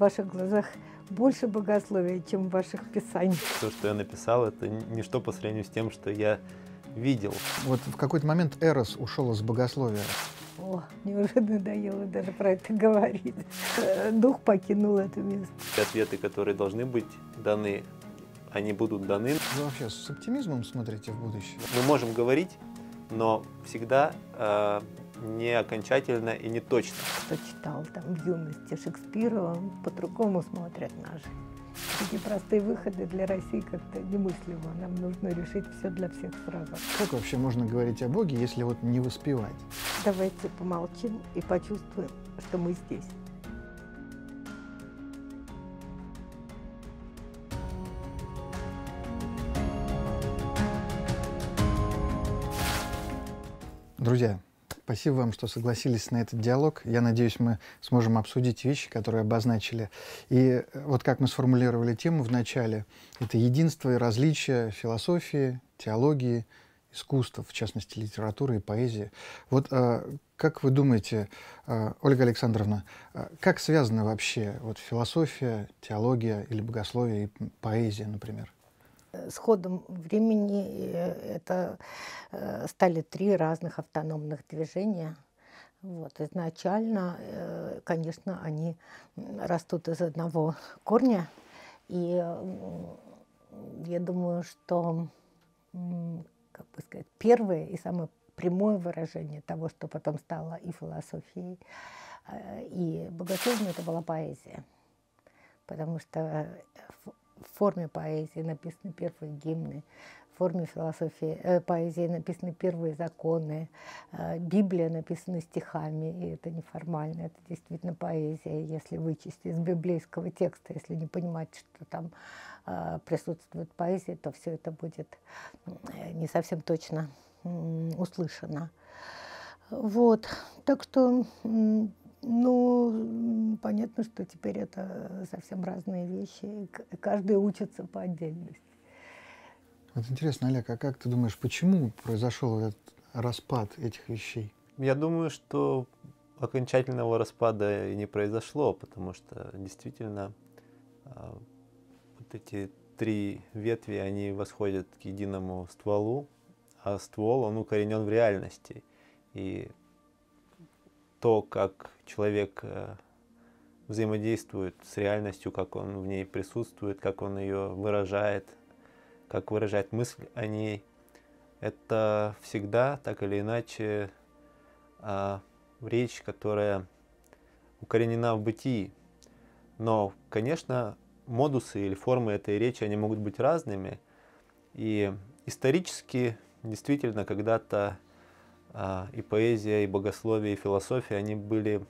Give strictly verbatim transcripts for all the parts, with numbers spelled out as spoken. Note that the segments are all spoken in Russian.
ваших глазах больше богословия, чем в ваших писаниях. То, что я написал, это ничто по сравнению с тем, что я видел. Вот в какой-то момент Эрос ушел из богословия. О, мне уже надоело даже про это говорить. Дух покинул это место. Ответы, которые должны быть даны, они будут даны. Вы вообще с оптимизмом смотрите в будущее? Мы можем говорить, но всегда э, не окончательно и не точно. Кто читал там в юности Шекспира, он по-другому смотрит на жизнь. Такие простые выходы для России как-то немыслимо. Нам нужно решить все для всех сразу. Как вообще можно говорить о Боге, если вот не воспевать? Давайте помолчим и почувствуем, что мы здесь. Друзья, спасибо вам, что согласились на этот диалог. Я надеюсь, мы сможем обсудить вещи, которые обозначили. И вот как мы сформулировали тему в начале, это единство и различие философии, теологии, искусства, в частности, литературы и поэзии. Вот э, как вы думаете, э, Ольга Александровна, э, как связаны вообще вот философия, теология или богословие и поэзия, например? С ходом времени это стали три разных автономных движения. Вот. Изначально, конечно, они растут из одного корня. И я думаю, что, как бы сказать, первое и самое прямое выражение того, что потом стало и философией, и богословием, это была поэзия. Потому что в форме поэзии написаны первые гимны, в форме философии э, поэзии написаны первые законы, э, Библия написана стихами, и это неформально, это действительно поэзия, если вычесть из библейского текста, если не понимать, что там э, присутствует поэзия, то все это будет э, не совсем точно э, услышано. Вот, так что... Э, Ну, понятно, что теперь это совсем разные вещи, каждый учится по отдельности. Вот интересно, Олег, а как ты думаешь, почему произошел этот распад этих вещей? Я думаю, что окончательного распада и не произошло, потому что действительно вот эти три ветви, они восходят к единому стволу, а ствол, он укоренен в реальности. И то, как человек взаимодействует с реальностью, как он в ней присутствует, как он ее выражает, как выражает мысль о ней, это всегда, так или иначе, речь, которая укоренена в бытии. Но, конечно, модусы или формы этой речи, они могут быть разными. И исторически, действительно, когда-то и поэзия, и богословие, и философия, они были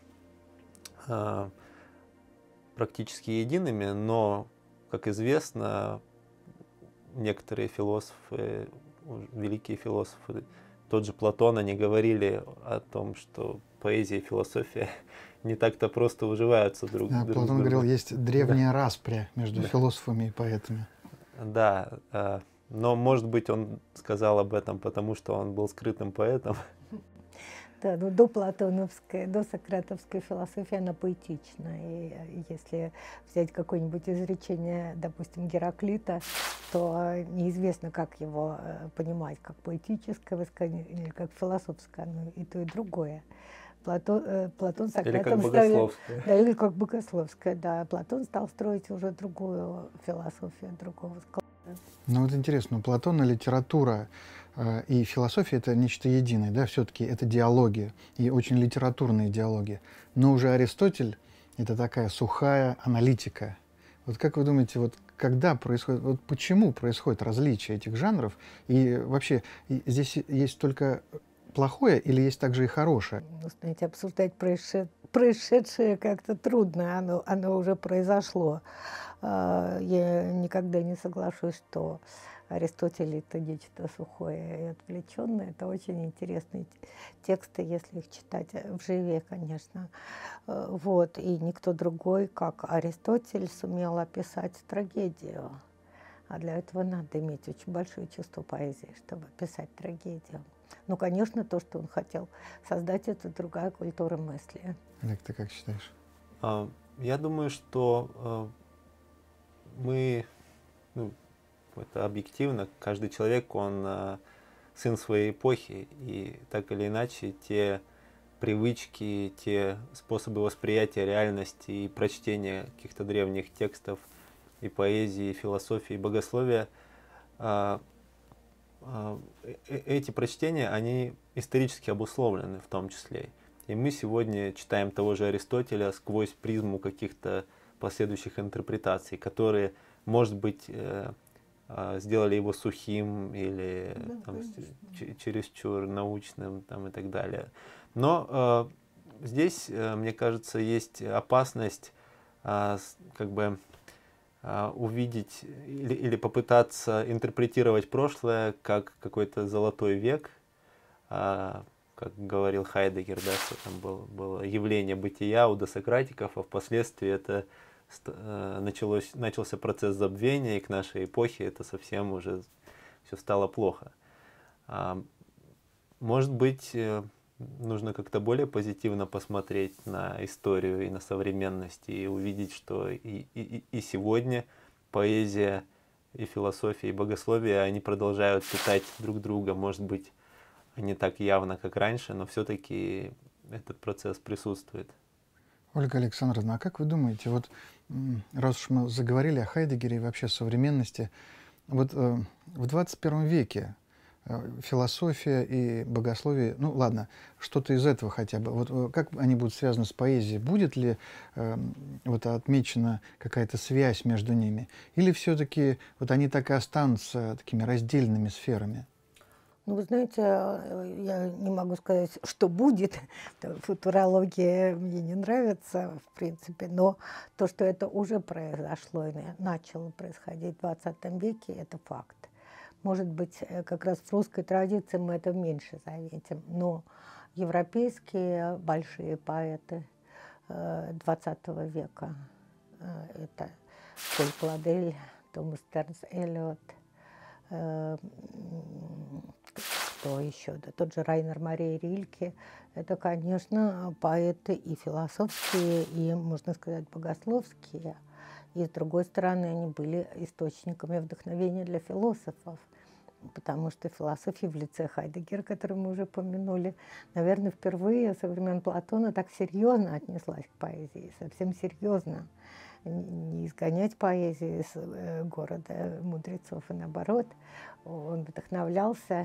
а, практически едиными, но, как известно, некоторые философы, великие философы, тот же Платон, они говорили о том, что поэзия и философия не так-то просто уживаются друг, да, друг Платон с другом. говорил, есть древняя да. распря между да. философами и поэтами. Да, а, но, может быть, он сказал об этом, потому что он был скрытым поэтом. Да, ну, до платоновской, до сократовской философии она поэтична. И если взять какое-нибудь изречение, допустим, Гераклита, то неизвестно, как его понимать, как поэтическое высказывание или как философское, ну, и то, и другое. Платон, Платон с Сократом или как богословское. Да, или как богословское, да. Платон стал строить уже другую философию, другого склада. Ну вот интересно, Платона литература э, и философия — это нечто единое, да, все-таки это диалоги, и очень литературные диалоги. Но уже Аристотель — это такая сухая аналитика. Вот как вы думаете, вот когда происходит, вот почему происходит различие этих жанров, и вообще и здесь есть только плохое или есть также и хорошее? Ну, знаете, обсуждать происшед... происшедшее как-то трудно, оно, оно уже произошло. Я никогда не соглашусь, что Аристотель — это нечто сухое и отвлеченное. Это очень интересные тексты, если их читать вживе, конечно. Вот. И никто другой, как Аристотель, сумел описать трагедию. А для этого надо иметь очень большое чувство поэзии, чтобы писать трагедию. Ну, конечно, то, что он хотел создать, это другая культура мысли. Олег, ты как считаешь? А, Я думаю, что э, мы, ну, это объективно, каждый человек, он э, сын своей эпохи, и так или иначе те привычки, те способы восприятия реальности и прочтения каких-то древних текстов и поэзии, и философии, и богословия, э, э, эти прочтения, они исторически обусловлены в том числе. И мы сегодня читаем того же Аристотеля сквозь призму каких-то последующих интерпретаций, которые, может быть, э, э, сделали его сухим или Да, там, конечно. чересчур научным там, и так далее. Но э, здесь, э, мне кажется, есть опасность э, как бы э, увидеть или, или попытаться интерпретировать прошлое как какой-то золотой век, э, как говорил Хайдеггер, да, что там был, было явление бытия у досократиков, а впоследствии это э, началось, начался процесс забвения, и к нашей эпохе это совсем уже все стало плохо. А, может быть, э, нужно как-то более позитивно посмотреть на историю и на современность, и увидеть, что и, и, и сегодня поэзия, и философия, и богословие, они продолжают питать друг друга, может быть, не так явно, как раньше, но все-таки этот процесс присутствует. Ольга Александровна, а как вы думаете, вот раз уж мы заговорили о Хайдеггере и вообще современности, вот э, в двадцать первом веке э, философия и богословие, ну ладно, что-то из этого хотя бы, вот э, как они будут связаны с поэзией? Будет ли э, вот отмечена какая-то связь между ними? Или все-таки вот они так и останутся такими раздельными сферами? Ну, вы знаете, я не могу сказать, что будет. Футурология мне не нравится, в принципе, но то, что это уже произошло и начало происходить в двадцатом веке, это факт. Может быть, как раз в русской традиции мы это меньше заметим, но европейские большие поэты двадцатого века, это Поль Кладель, Томас Тернс Эллиот, кто еще? Да, тот же Райнер Мария Рильке. Это, конечно, поэты и философские, и, можно сказать, богословские. И, с другой стороны, они были источниками вдохновения для философов. Потому что философия в лице Хайдеггера, который мы уже помянули, наверное, впервые со времен Платона так серьезно отнеслась к поэзии, совсем серьезно. Не изгонять поэзию из города мудрецов, и наоборот, он вдохновлялся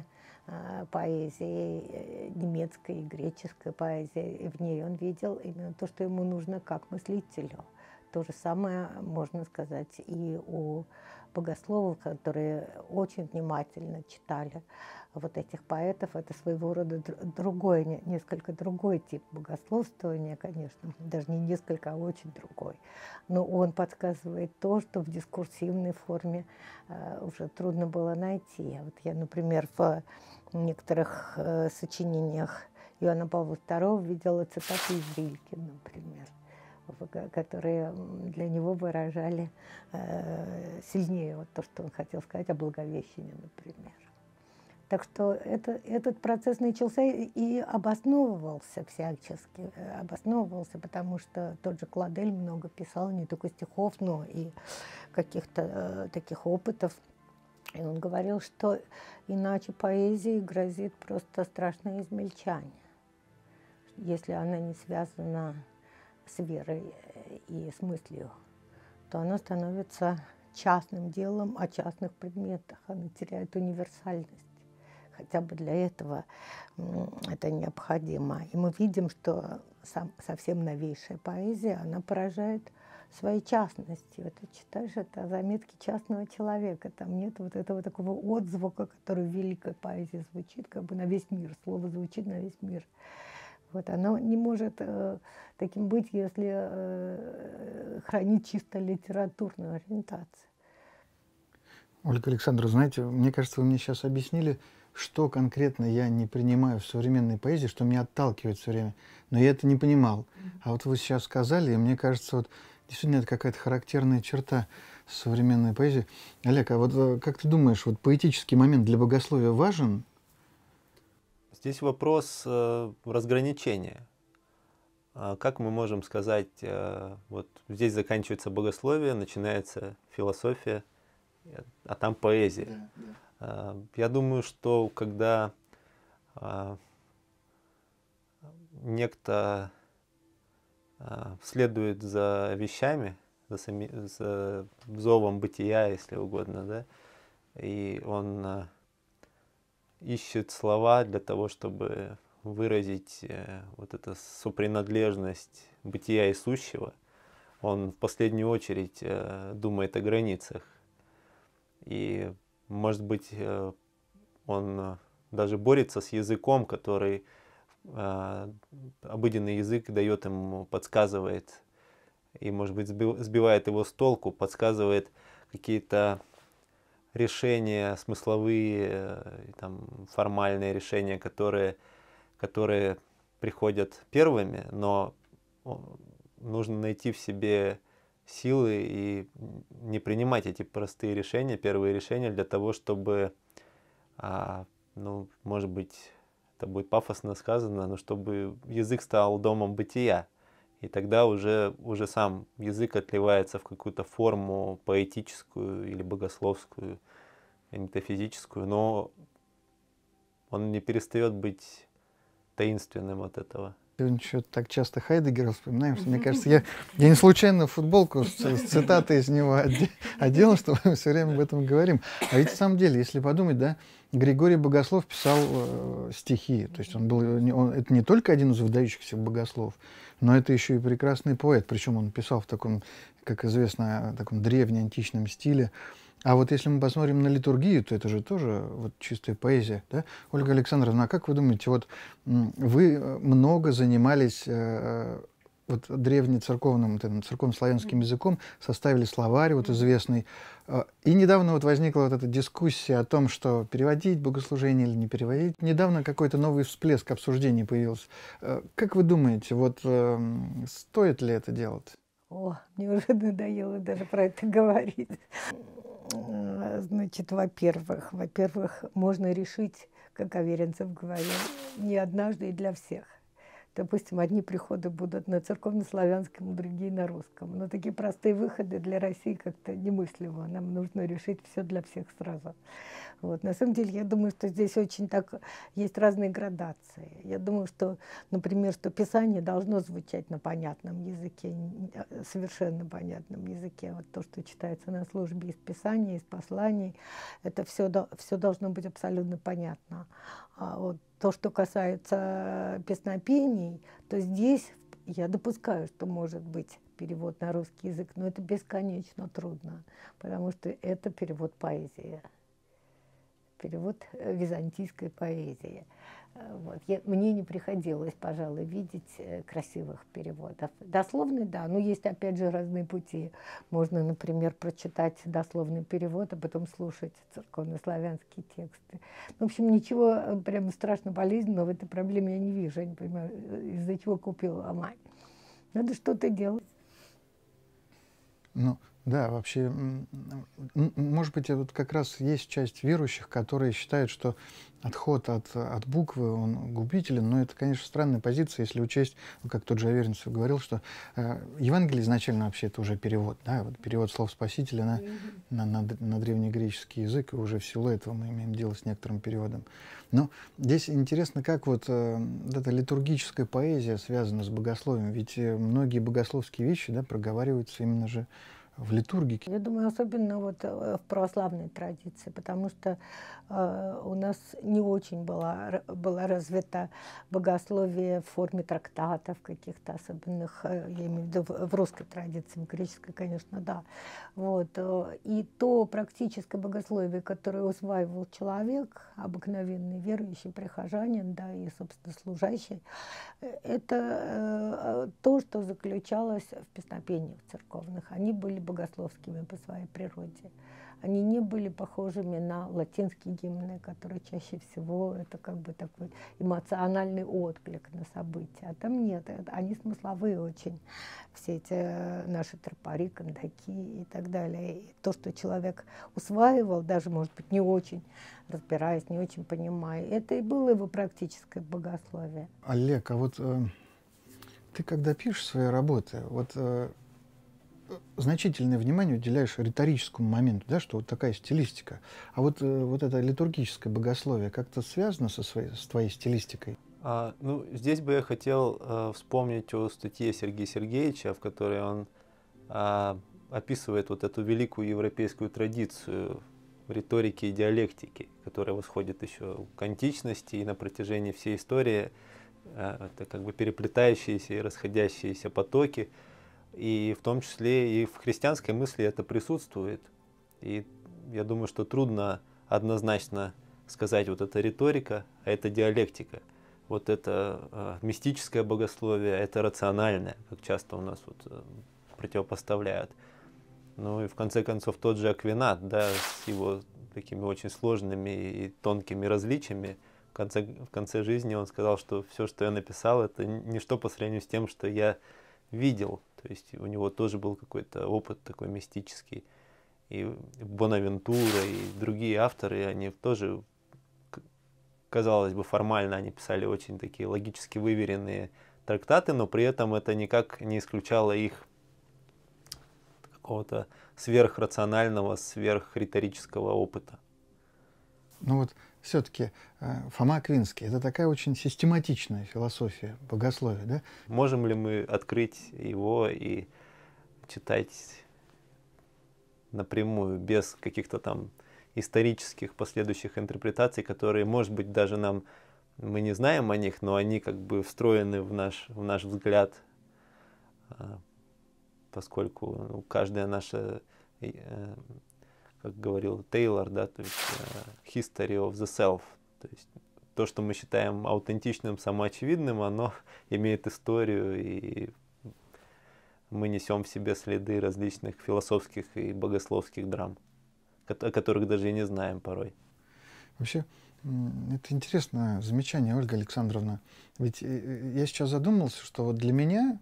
поэзией немецкой и греческой поэзией, и в ней он видел именно то, что ему нужно как мыслителю. То же самое можно сказать и у богословов, которые очень внимательно читали вот этих поэтов. Это своего рода другой, несколько другой тип богословствования, конечно, даже не несколько, а очень другой. Но он подсказывает то, что в дискурсивной форме э, уже трудно было найти. Вот я, например, в некоторых э, сочинениях Иоанна Павла второго видела цитаты из Рильке, например, которые для него выражали э, сильнее вот то, что он хотел сказать о Благовещении, например. Так что это, этот процесс начался и обосновывался всячески, обосновывался, потому что тот же Кладель много писал, не только стихов, но и каких-то э, таких опытов. И он говорил, что иначе поэзии грозит просто страшное измельчание, если она не связана с верой и с мыслью, то она становится частным делом о частных предметах, она теряет универсальность. Хотя бы для этого это необходимо. И мы видим, что сам, совсем новейшая поэзия, она поражает своей частностью. Это читаешь, это заметки частного человека. Там нет вот этого такого отзвука, который в великой поэзии звучит, как бы на весь мир. Слово звучит на весь мир. Вот, оно не может э, таким быть, если э, хранить чисто литературную ориентацию. Ольга Александровна, знаете, мне кажется, вы мне сейчас объяснили, что конкретно я не принимаю в современной поэзии, что меня отталкивает все время. Но я это не понимал. А вот вы сейчас сказали, и мне кажется, вот действительно это какая-то характерная черта современной поэзии. Олег, а вот как ты думаешь, вот поэтический момент для богословия важен? Здесь вопрос э, разграничения. как мы можем сказать, вот здесь заканчивается богословие, начинается философия, а там поэзия. Да, да. Я думаю, что когда некто следует за вещами, за, сами, за зовом бытия, если угодно, да, и он ищет слова для того, чтобы выразить вот эту сопринадлежность бытия и сущего, он в последнюю очередь думает о границах. И, может быть, он даже борется с языком, который обыденный язык дает ему, подсказывает, и, может быть, сбивает его с толку, подсказывает какие-то решения смысловые, там, формальные решения, которые, которые приходят первыми, но нужно найти в себе силы и не принимать эти простые решения, первые решения, для того, чтобы, а, ну, может быть, это будет пафосно сказано, но чтобы язык стал домом бытия. И тогда уже, уже сам язык отливается в какую-то форму поэтическую или богословскую, метафизическую, но он не перестает быть таинственным от этого. Сегодня что-то так часто Хайдеггера вспоминаем, что, мне кажется, я, я не случайно футболку с, с цитатой из него одел, что мы все время об этом говорим. А ведь на самом деле, если подумать, да, Григорий Богослов писал э, стихи. То есть он был, он, это не только один из выдающихся богослов, но это еще и прекрасный поэт. Причем он писал в таком, как известно, таком древнеантичном стиле. А вот если мы посмотрим на литургию, то это же тоже вот чистая поэзия, да? Ольга Александровна, а как вы думаете, вот вы много занимались э, вот древнецерковным, вот этим церковно-славянским языком, составили словарь вот известный, э, и недавно вот возникла вот эта дискуссия о том, что переводить богослужение или не переводить. Недавно какой-то новый всплеск обсуждений появился. Э, как вы думаете, вот э, стоит ли это делать? О, мне уже надоело даже про это говорить. Значит, во-первых, во-первых, можно решить, как Аверинцев говорил, не однажды и для всех. Допустим, одни приходы будут на церковно-славянском, другие на русском. Но такие простые выходы для России как-то немыслимо. Нам нужно решить все для всех сразу. Вот. На самом деле, я думаю, что здесь очень так есть разные градации. Я думаю, что, например, что Писание должно звучать на понятном языке, совершенно понятном языке. Вот то, что читается на службе из Писания, из посланий, это все, все должно быть абсолютно понятно. А вот то, что касается песнопений, то здесь я допускаю, что может быть перевод на русский язык, но это бесконечно трудно, потому что это перевод поэзии. Перевод византийской поэзии. Вот. Я, мне не приходилось, пожалуй, видеть красивых переводов. Дословный, да, но есть, опять же, разные пути. Можно, например, прочитать дословный перевод, а потом слушать церковнославянские тексты. В общем, ничего прямо страшно болезненного в этой проблеме я не вижу. Я не понимаю, из-за чего купил ломать. Надо что-то делать. Ну, да, вообще, может быть, вот как раз есть часть верующих, которые считают, что отход от, от буквы, он губителен, но это, конечно, странная позиция, если учесть, как тот же Аверинцев говорил, что э, Евангелие изначально вообще это уже перевод, да, вот перевод слов Спасителя на, на, на, на древнегреческий язык, и уже в силу этого мы имеем дело с некоторым переводом. Но здесь интересно, как вот э, эта литургическая поэзия связана с богословием, ведь многие богословские вещи, да, проговариваются именно же в литургике. Я думаю, особенно вот в православной традиции, потому что э, у нас не очень была, была развита богословие в форме трактатов каких-то особенных, э, я имею в виду в, в русской традиции, в греческой, конечно, да. Вот. И то практическое богословие, которое усваивал человек, обыкновенный верующий прихожанин, да, и, собственно, служащий, это э, то, что заключалось в песнопениях церковных. Они были богословскими по своей природе. Они не были похожими на латинские гимны, которые чаще всего это как бы такой эмоциональный отклик на события. А там нет, они смысловые очень. Все эти наши тропари, кандаки и так далее. И то, что человек усваивал, даже, может быть, не очень разбираясь, не очень понимая, это и было его практическое богословие. Олег, а вот... Э... Ты когда пишешь свои работы, вот э, значительное внимание уделяешь риторическому моменту, да, что вот такая стилистика. А вот, э, вот это литургическое богословие как-то связано со своей, с твоей стилистикой? А, ну, здесь бы я хотел э, вспомнить о статье Сергея Сергеевича, в которой он а, описывает вот эту великую европейскую традицию риторики и диалектики, которая восходит еще к античности и на протяжении всей истории. А, это как бы переплетающиеся и расходящиеся потоки. И в том числе и в христианской мысли это присутствует. И я думаю, что трудно однозначно сказать, вот это риторика, а это диалектика. Вот это э, мистическое богословие, это рациональное, как часто у нас вот, э, противопоставляют. Ну и в конце концов тот же Аквинат, да, с его такими очень сложными и тонкими различиями, в конце, в конце жизни он сказал, что все, что я написал, это ничто по сравнению с тем, что я видел. То есть у него тоже был какой-то опыт такой мистический. И Бонавентура, и другие авторы, они тоже, казалось бы, формально они писали очень такие логически выверенные трактаты, но при этом это никак не исключало их какого-то сверхрационального, сверхриторического опыта. Ну вот все-таки э, Фома Аквинский — это такая очень систематичная философия богословия, да? Можем ли мы открыть его и читать напрямую, без каких-то там исторических последующих интерпретаций, которые, может быть, даже нам, мы не знаем о них, но они как бы встроены в наш, в наш взгляд, поскольку ну, каждая наша, как говорил Тейлор, да, то есть history of the self, то есть то, что мы считаем аутентичным, самоочевидным, оно имеет историю, и мы несем в себе следы различных философских и богословских драм, о которых даже и не знаем порой. Вообще, это интересное замечание, Ольга Александровна. Ведь я сейчас задумался, что вот для меня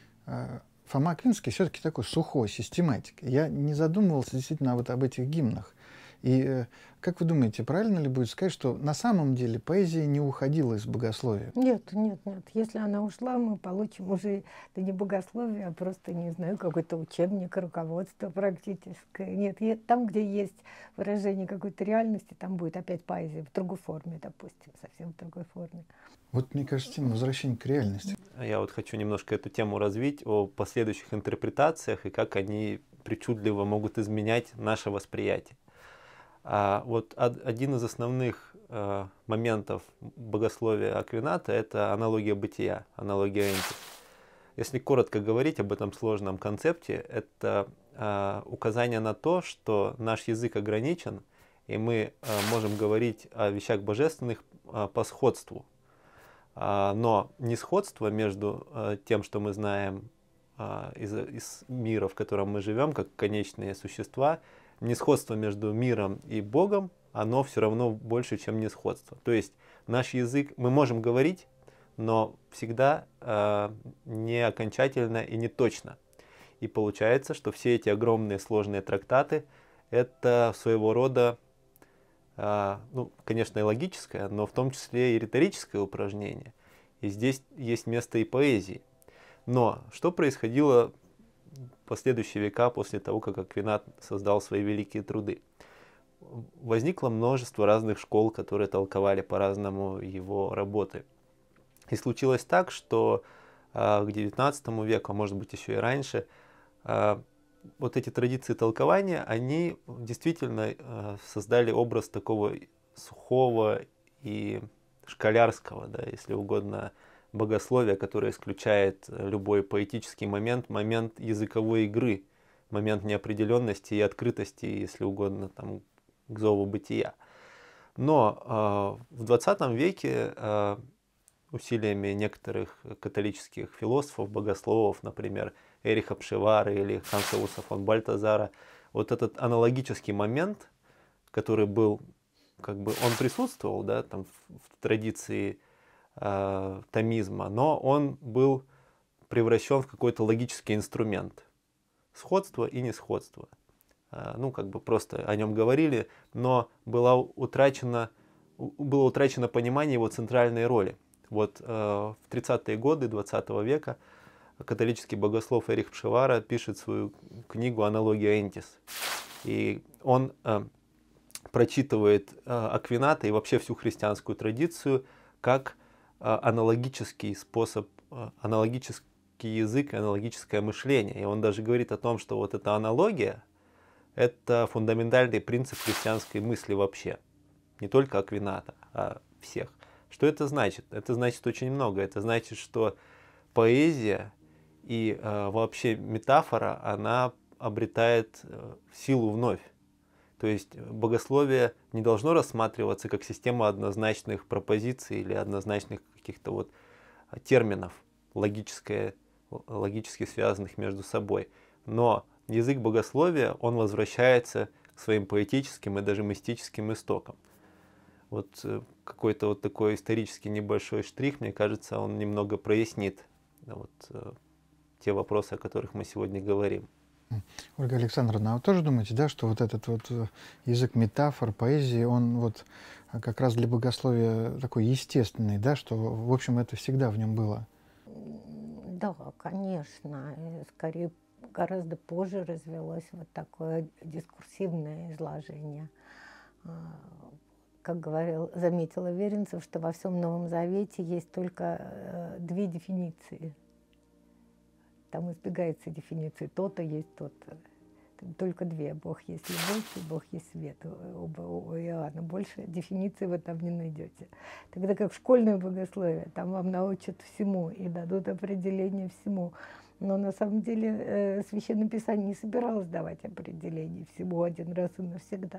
Фома Аквинский все-таки такой сухой систематик. Я не задумывался действительно вот об этих гимнах. И как вы думаете, правильно ли будет сказать, что на самом деле поэзия не уходила из богословия? Нет, нет, нет. Если она ушла, мы получим уже да не богословие, а просто, не знаю, какой-то учебник, руководство практическое. Нет, там, где есть выражение какой-то реальности, там будет опять поэзия в другой форме, допустим, совсем в другой форме. Вот, мне кажется, тема возвращения к реальности. Я вот хочу немножко эту тему развить о последующих интерпретациях и как они причудливо могут изменять наше восприятие. А вот один из основных э, моментов богословия Аквината — это аналогия бытия, аналогия энти. Если коротко говорить об этом сложном концепте, это э, указание на то, что наш язык ограничен, и мы э, можем говорить о вещах божественных э, по сходству. Э, но не сходство между э, тем, что мы знаем э, из, из мира, в котором мы живем, как конечные существа, несходство между миром и Богом, оно все равно больше, чем несходство. То есть наш язык, мы можем говорить, но всегда э, не окончательно и не точно. И получается, что все эти огромные сложные трактаты — это своего рода, э, ну, конечно, и логическое, но в том числе и риторическое упражнение. И здесь есть место и поэзии. Но что происходило последующие века после того, как Аквинат создал свои великие труды? Возникло множество разных школ, которые толковали по-разному его работы. И случилось так, что э, к девятнадцатому веку, а может быть еще и раньше, э, вот эти традиции толкования, они действительно э, создали образ такого сухого и школярского, да, если угодно, богословия, которое исключает любой поэтический момент, момент языковой игры, момент неопределенности и открытости, если угодно, там, к зову бытия. Но э, в двадцатом веке э, усилиями некоторых католических философов, богословов, например, Эриха Пшевары или Ханса Урса фон Бальтазара, вот этот аналогический момент, который был, как бы, он присутствовал, да, там, в, в традиции э, томизма, но он был превращен в какой-то логический инструмент. Сходство и несходство. Э, ну, как бы просто о нем говорили, но была утрачена, было утрачено понимание его центральной роли. Вот э, в тридцатые годы двадцатого века католический богослов Эрих Пшевара пишет свою книгу «Аналогия Энтис». И он э, прочитывает э, Аквината и вообще всю христианскую традицию как э, аналогический способ, э, аналогический язык, аналогическое мышление. И он даже говорит о том, что вот эта аналогия – это фундаментальный принцип христианской мысли вообще. Не только Аквината, а всех. Что это значит? Это значит очень много. Это значит, что поэзия и э, вообще метафора, она обретает э, силу вновь. То есть богословие не должно рассматриваться как система однозначных пропозиций или однозначных каких-то вот терминов, логическое, логически связанных между собой. Но язык богословия, он возвращается к своим поэтическим и даже мистическим истокам. Вот какой-то вот такой исторический небольшой штрих, мне кажется, он немного прояснит вот, те вопросы, о которых мы сегодня говорим. Ольга Александровна, а вы тоже думаете, да, что вот этот вот язык метафор, поэзии, он вот как раз для богословия такой естественный, да, что, в общем, это всегда в нем было? Да, конечно. Скорее, гораздо позже развелось вот такое дискурсивное изложение. Как говорил, заметил Аверинцев, что во всем Новом Завете есть только две дефиниции. Там избегается дефиниции то-то есть то-то. Только две. Бог есть любовь и Бог есть свет. Оба у Иоанна. Больше дефиниции вы там не найдете. Тогда как в школьное богословие, там вам научат всему и дадут определение всему. Но на самом деле Священное Писание не собиралось давать определение всему один раз и навсегда.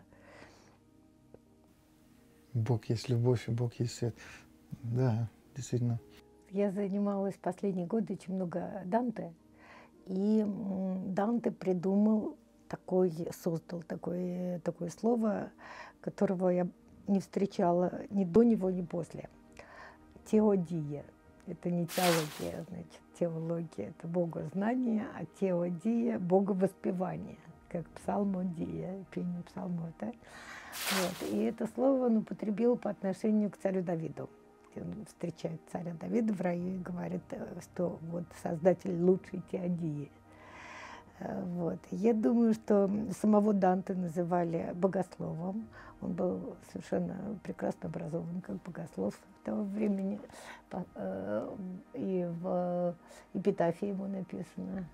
Бог есть любовь и Бог есть свет. Да, действительно. Я занималась последние годы очень много Данте. И Данте придумал такой, создал такое, такое слово, которого я не встречала ни до него, ни после. Теодия. Это не теология, значит, теология – это богознание, а теодия – боговоспевание, как псалмодия, пение псалмов. Да? Вот. И это слово он употребил по отношению к царю Давиду. Он встречает царя Давида в раю и говорит, что вот создатель лучшей теодии. Вот. Я думаю, что самого Данте называли богословом. Он был совершенно прекрасно образован как богослов того времени. И в эпитафии ему написано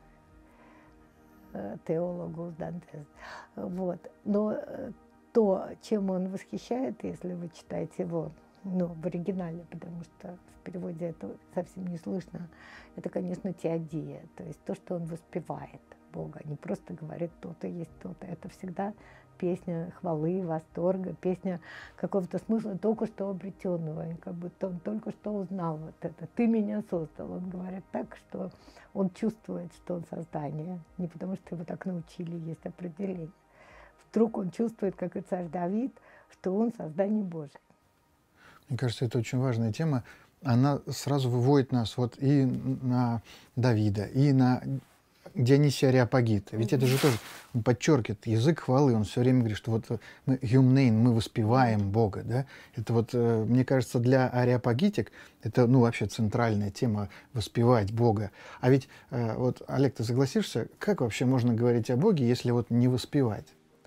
«Теологус Дантес». Вот. Но то, чем он восхищает, если вы читаете его, ну, в оригинале, потому что в переводе это совсем не слышно, это, конечно, теодия, то есть то, что он воспевает Бога, не просто говорит то-то есть то-то. Это всегда песня хвалы, восторга, песня какого-то смысла только что обретенного, как будто он только что узнал вот это. Ты меня создал. Он говорит так, что он чувствует, что он создание, не потому что его так научили, есть определение. Вдруг он чувствует, как и царь Давид, что он создание Божие. Мне кажется, это очень важная тема. Она сразу выводит нас вот и на Давида, и на Дионисия Ареопагита. Ведь mm-hmm. это же тоже он подчеркивает язык хвалы. Он все время говорит, что вот мы юмнейн, мы воспеваем Бога. Да? Это вот, мне кажется, для ареопагитик это, ну, вообще центральная тема — воспевать Бога. А ведь, вот, Олег, ты согласишься, как вообще можно говорить о Боге, если вот не воспевать?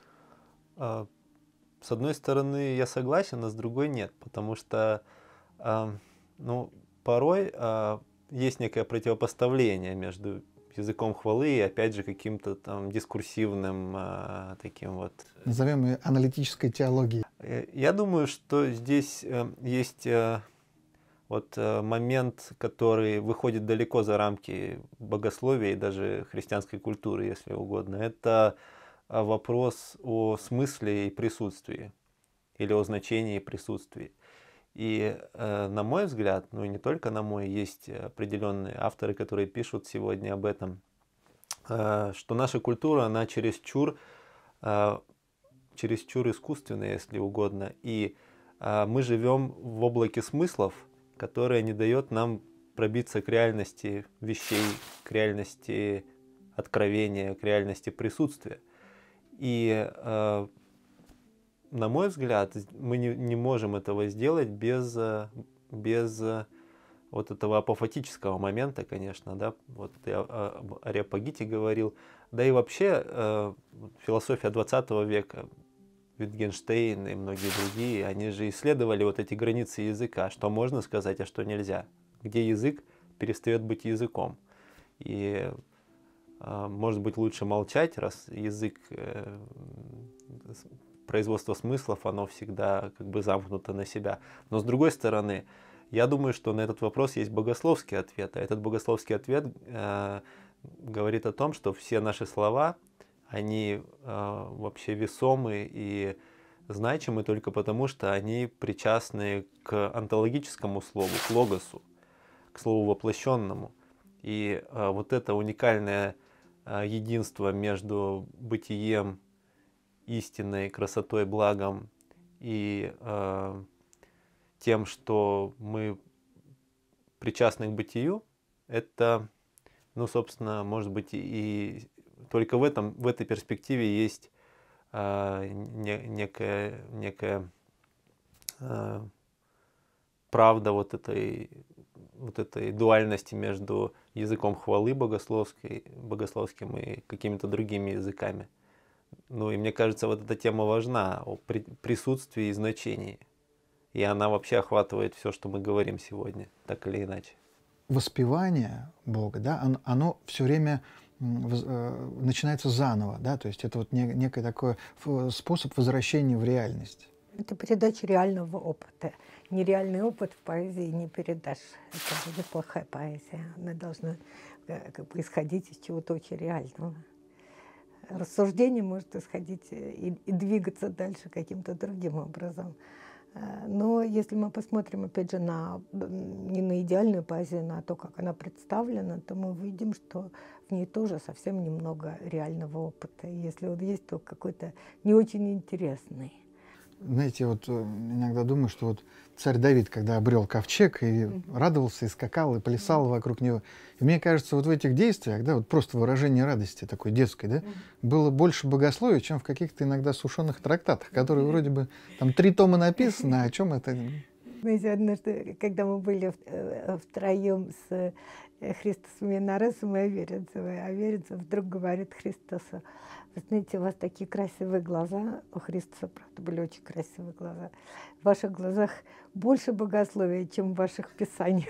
А, с одной стороны, я согласен, а с другой нет. Потому что, а, ну, порой а, есть некое противопоставление между языком хвалы и, опять же, каким-то там дискурсивным а, таким вот... Назовем ее аналитической теологией. Я думаю, что здесь а, есть а, вот а, момент, который выходит далеко за рамки богословия и даже христианской культуры, если угодно. Это а, вопрос о смысле и присутствии, или о значении и присутствии. И, э, на мой взгляд, ну и не только на мой, есть определенные авторы, которые пишут сегодня об этом, э, что наша культура, она чересчур, э, чересчур искусственная, если угодно. И э, мы живем в облаке смыслов, которое не дает нам пробиться к реальности вещей, к реальности откровения, к реальности присутствия. И э, на мой взгляд, мы не, не можем этого сделать без, без вот этого апофатического момента, конечно, да, вот я об Ареопагите говорил, да и вообще э, философия двадцатого века, Wittgenstein и многие другие, они же исследовали вот эти границы языка, что можно сказать, а что нельзя, где язык перестает быть языком. И э, может быть лучше молчать, раз язык, э, производство смыслов, оно всегда как бы замкнуто на себя. Но с другой стороны, я думаю, что на этот вопрос есть богословский ответ, а этот богословский ответ э, говорит о том, что все наши слова, они э, вообще весомы и значимы только потому, что они причастны к онтологическому слову, к логосу, к слову воплощенному. И э, вот это уникальное э, единство между бытием, истиной, красотой, благом и э, тем, что мы причастны к бытию, это, ну, собственно, может быть, и только в этом, в этой перспективе есть э, не, некая, некая э, правда вот этой, вот этой дуальности между языком хвалы богословской, богословским и какими-то другими языками. Ну и мне кажется, вот эта тема важна, о при, присутствии и значении. И она вообще охватывает все, что мы говорим сегодня, так или иначе. Воспевание Бога, да, оно, оно все время воз, э, начинается заново, да, то есть это вот не, некий такой способ возвращения в реальность. Это передача реального опыта. Нереальный опыт в поэзии не передашь. Это будет плохая поэзия. Она должна как бы исходить из чего-то очень реального. Рассуждение может исходить и, и двигаться дальше каким-то другим образом. Но если мы посмотрим, опять же, на, не на идеальную поэзию, а на то, как она представлена, то мы увидим, что в ней тоже совсем немного реального опыта. И если он есть, то какой-то не очень интересный. Знаете, вот иногда думаю, что вот царь Давид, когда обрел ковчег, и mm-hmm. радовался, и скакал, и плясал mm-hmm. вокруг него. И мне кажется, вот в этих действиях, да, вот просто выражение радости такой детской, да, mm-hmm. было больше богословия, чем в каких-то иногда сушеных трактатах, которые mm-hmm. вроде бы там три тома написаны, а о чем это? Знаете, однажды, когда мы были втроем с Христосом Янаресом и Аверинцевой, Аверинцев вдруг говорит Христосу: вы знаете, у вас такие красивые глаза, у Христоса, правда, были очень красивые глаза, в ваших глазах больше богословия, чем в ваших писаниях.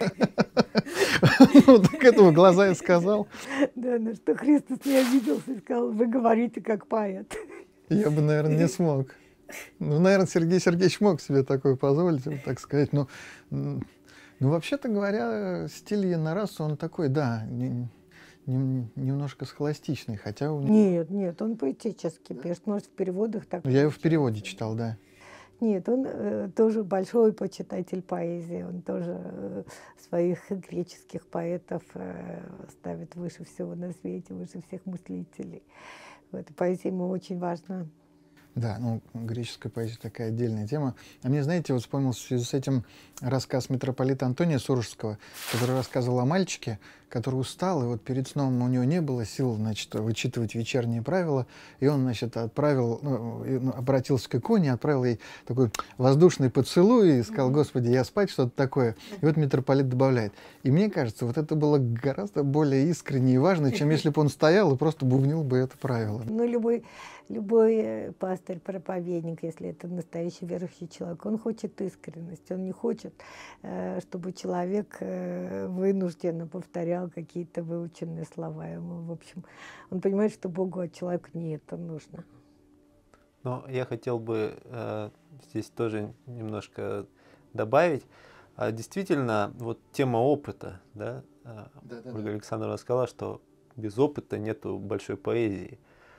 Ну, так этого глаза и сказал. Да, на что Христос не обиделся и сказал: вы говорите как поэт. Я бы, наверное, не смог. Ну, наверное, Сергей Сергеевич мог себе такое позволить, так сказать. Но, ну, вообще-то говоря, стиль Янараса, он такой, да, не, не, немножко схоластичный, хотя... У него... Нет, нет, он поэтический пишет, может, в переводах так... Я его в переводе читал, да. Нет, он э, тоже большой почитатель поэзии, он тоже э, своих греческих поэтов э, ставит выше всего на свете, выше всех мыслителей. Вот, поэзия ему очень важна. Да, ну, греческая поэзия такая отдельная тема. А мне, знаете, вот вспомнился в связи с этим рассказ митрополита Антония Сурожского, который рассказывал о мальчике, который устал, и вот перед сном у него не было сил, значит, вычитывать вечерние правила, и он, значит, отправил, ну, обратился к иконе, отправил ей такой воздушный поцелуй и сказал: Господи, я спать, что-то такое. И вот митрополит добавляет: и мне кажется, вот это было гораздо более искренне и важно, чем если бы он стоял и просто бубнил бы это правило. Ну, любой, любой пастырь, проповедник, если это настоящий верующий человек, он хочет искренности, он не хочет, чтобы человек вынужденно повторял какие-то выученные слова ему. В общем, он понимает, что Богу от человека не это нужно. Но я хотел бы э, здесь тоже немножко добавить. А действительно, вот тема опыта, да, да, да, Ольга да. Александровна сказала, что без опыта нету большой поэзии.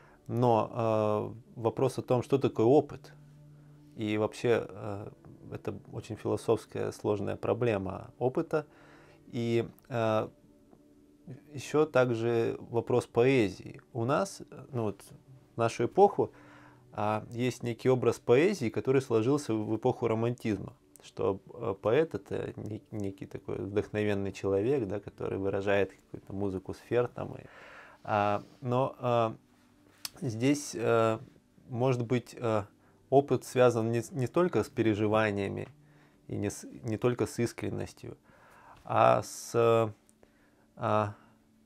Но э, вопрос о том, что такое опыт, и вообще э, это очень философская сложная проблема опыта. И э, еще также вопрос поэзии. У нас, ну вот, в нашу эпоху а, есть некий образ поэзии, который сложился в эпоху романтизма, что поэт — это некий такой вдохновенный человек, да, который выражает какую-то музыку сфер. Там, и, а, но а, здесь а, может быть а, опыт связан не, не только с переживаниями и не, с, не только с искренностью, а с а,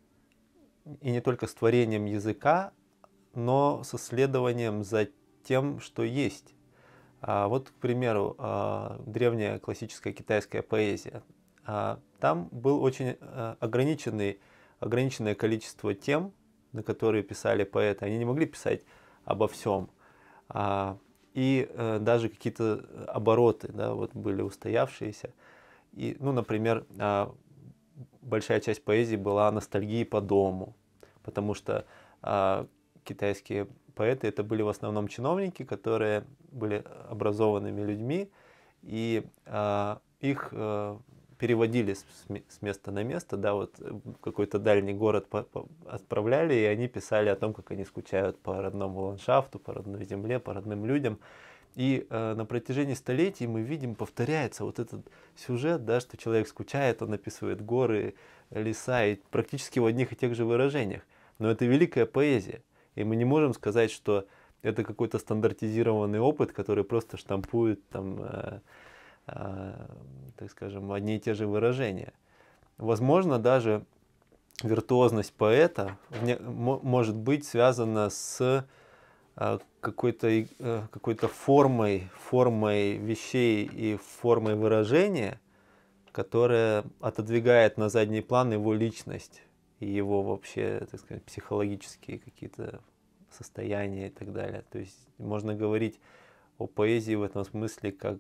и не только с творением языка, но с исследованием за тем, что есть. А вот, к примеру, а, древняя классическая китайская поэзия. А, там был очень а, ограниченный, ограниченное количество тем, на которые писали поэты. Они не могли писать обо всем. А, и а, даже какие-то обороты, да, вот были устоявшиеся. И, ну, например, а, большая часть поэзии была о ностальгии по дому, потому что а, китайские поэты это были в основном чиновники, которые были образованными людьми, и а, их а, переводили с, с места на место, да, вот в какой-то дальний город по, по, отправляли, и они писали о том, как они скучают по родному ландшафту, по родной земле, по родным людям. И э, на протяжении столетий мы видим, повторяется вот этот сюжет, да, что человек скучает, он описывает горы, леса, и практически в одних и тех же выражениях. Но это великая поэзия. И мы не можем сказать, что это какой-то стандартизированный опыт, который просто штампует, там, э, э, так скажем, одни и те же выражения. Возможно, даже виртуозность поэта не, может быть связана с какой-то какой-то формой, формой вещей и формой выражения, которая отодвигает на задний план его личность и его вообще, так сказать, психологические какие-то состояния и так далее. То есть можно говорить о поэзии в этом смысле как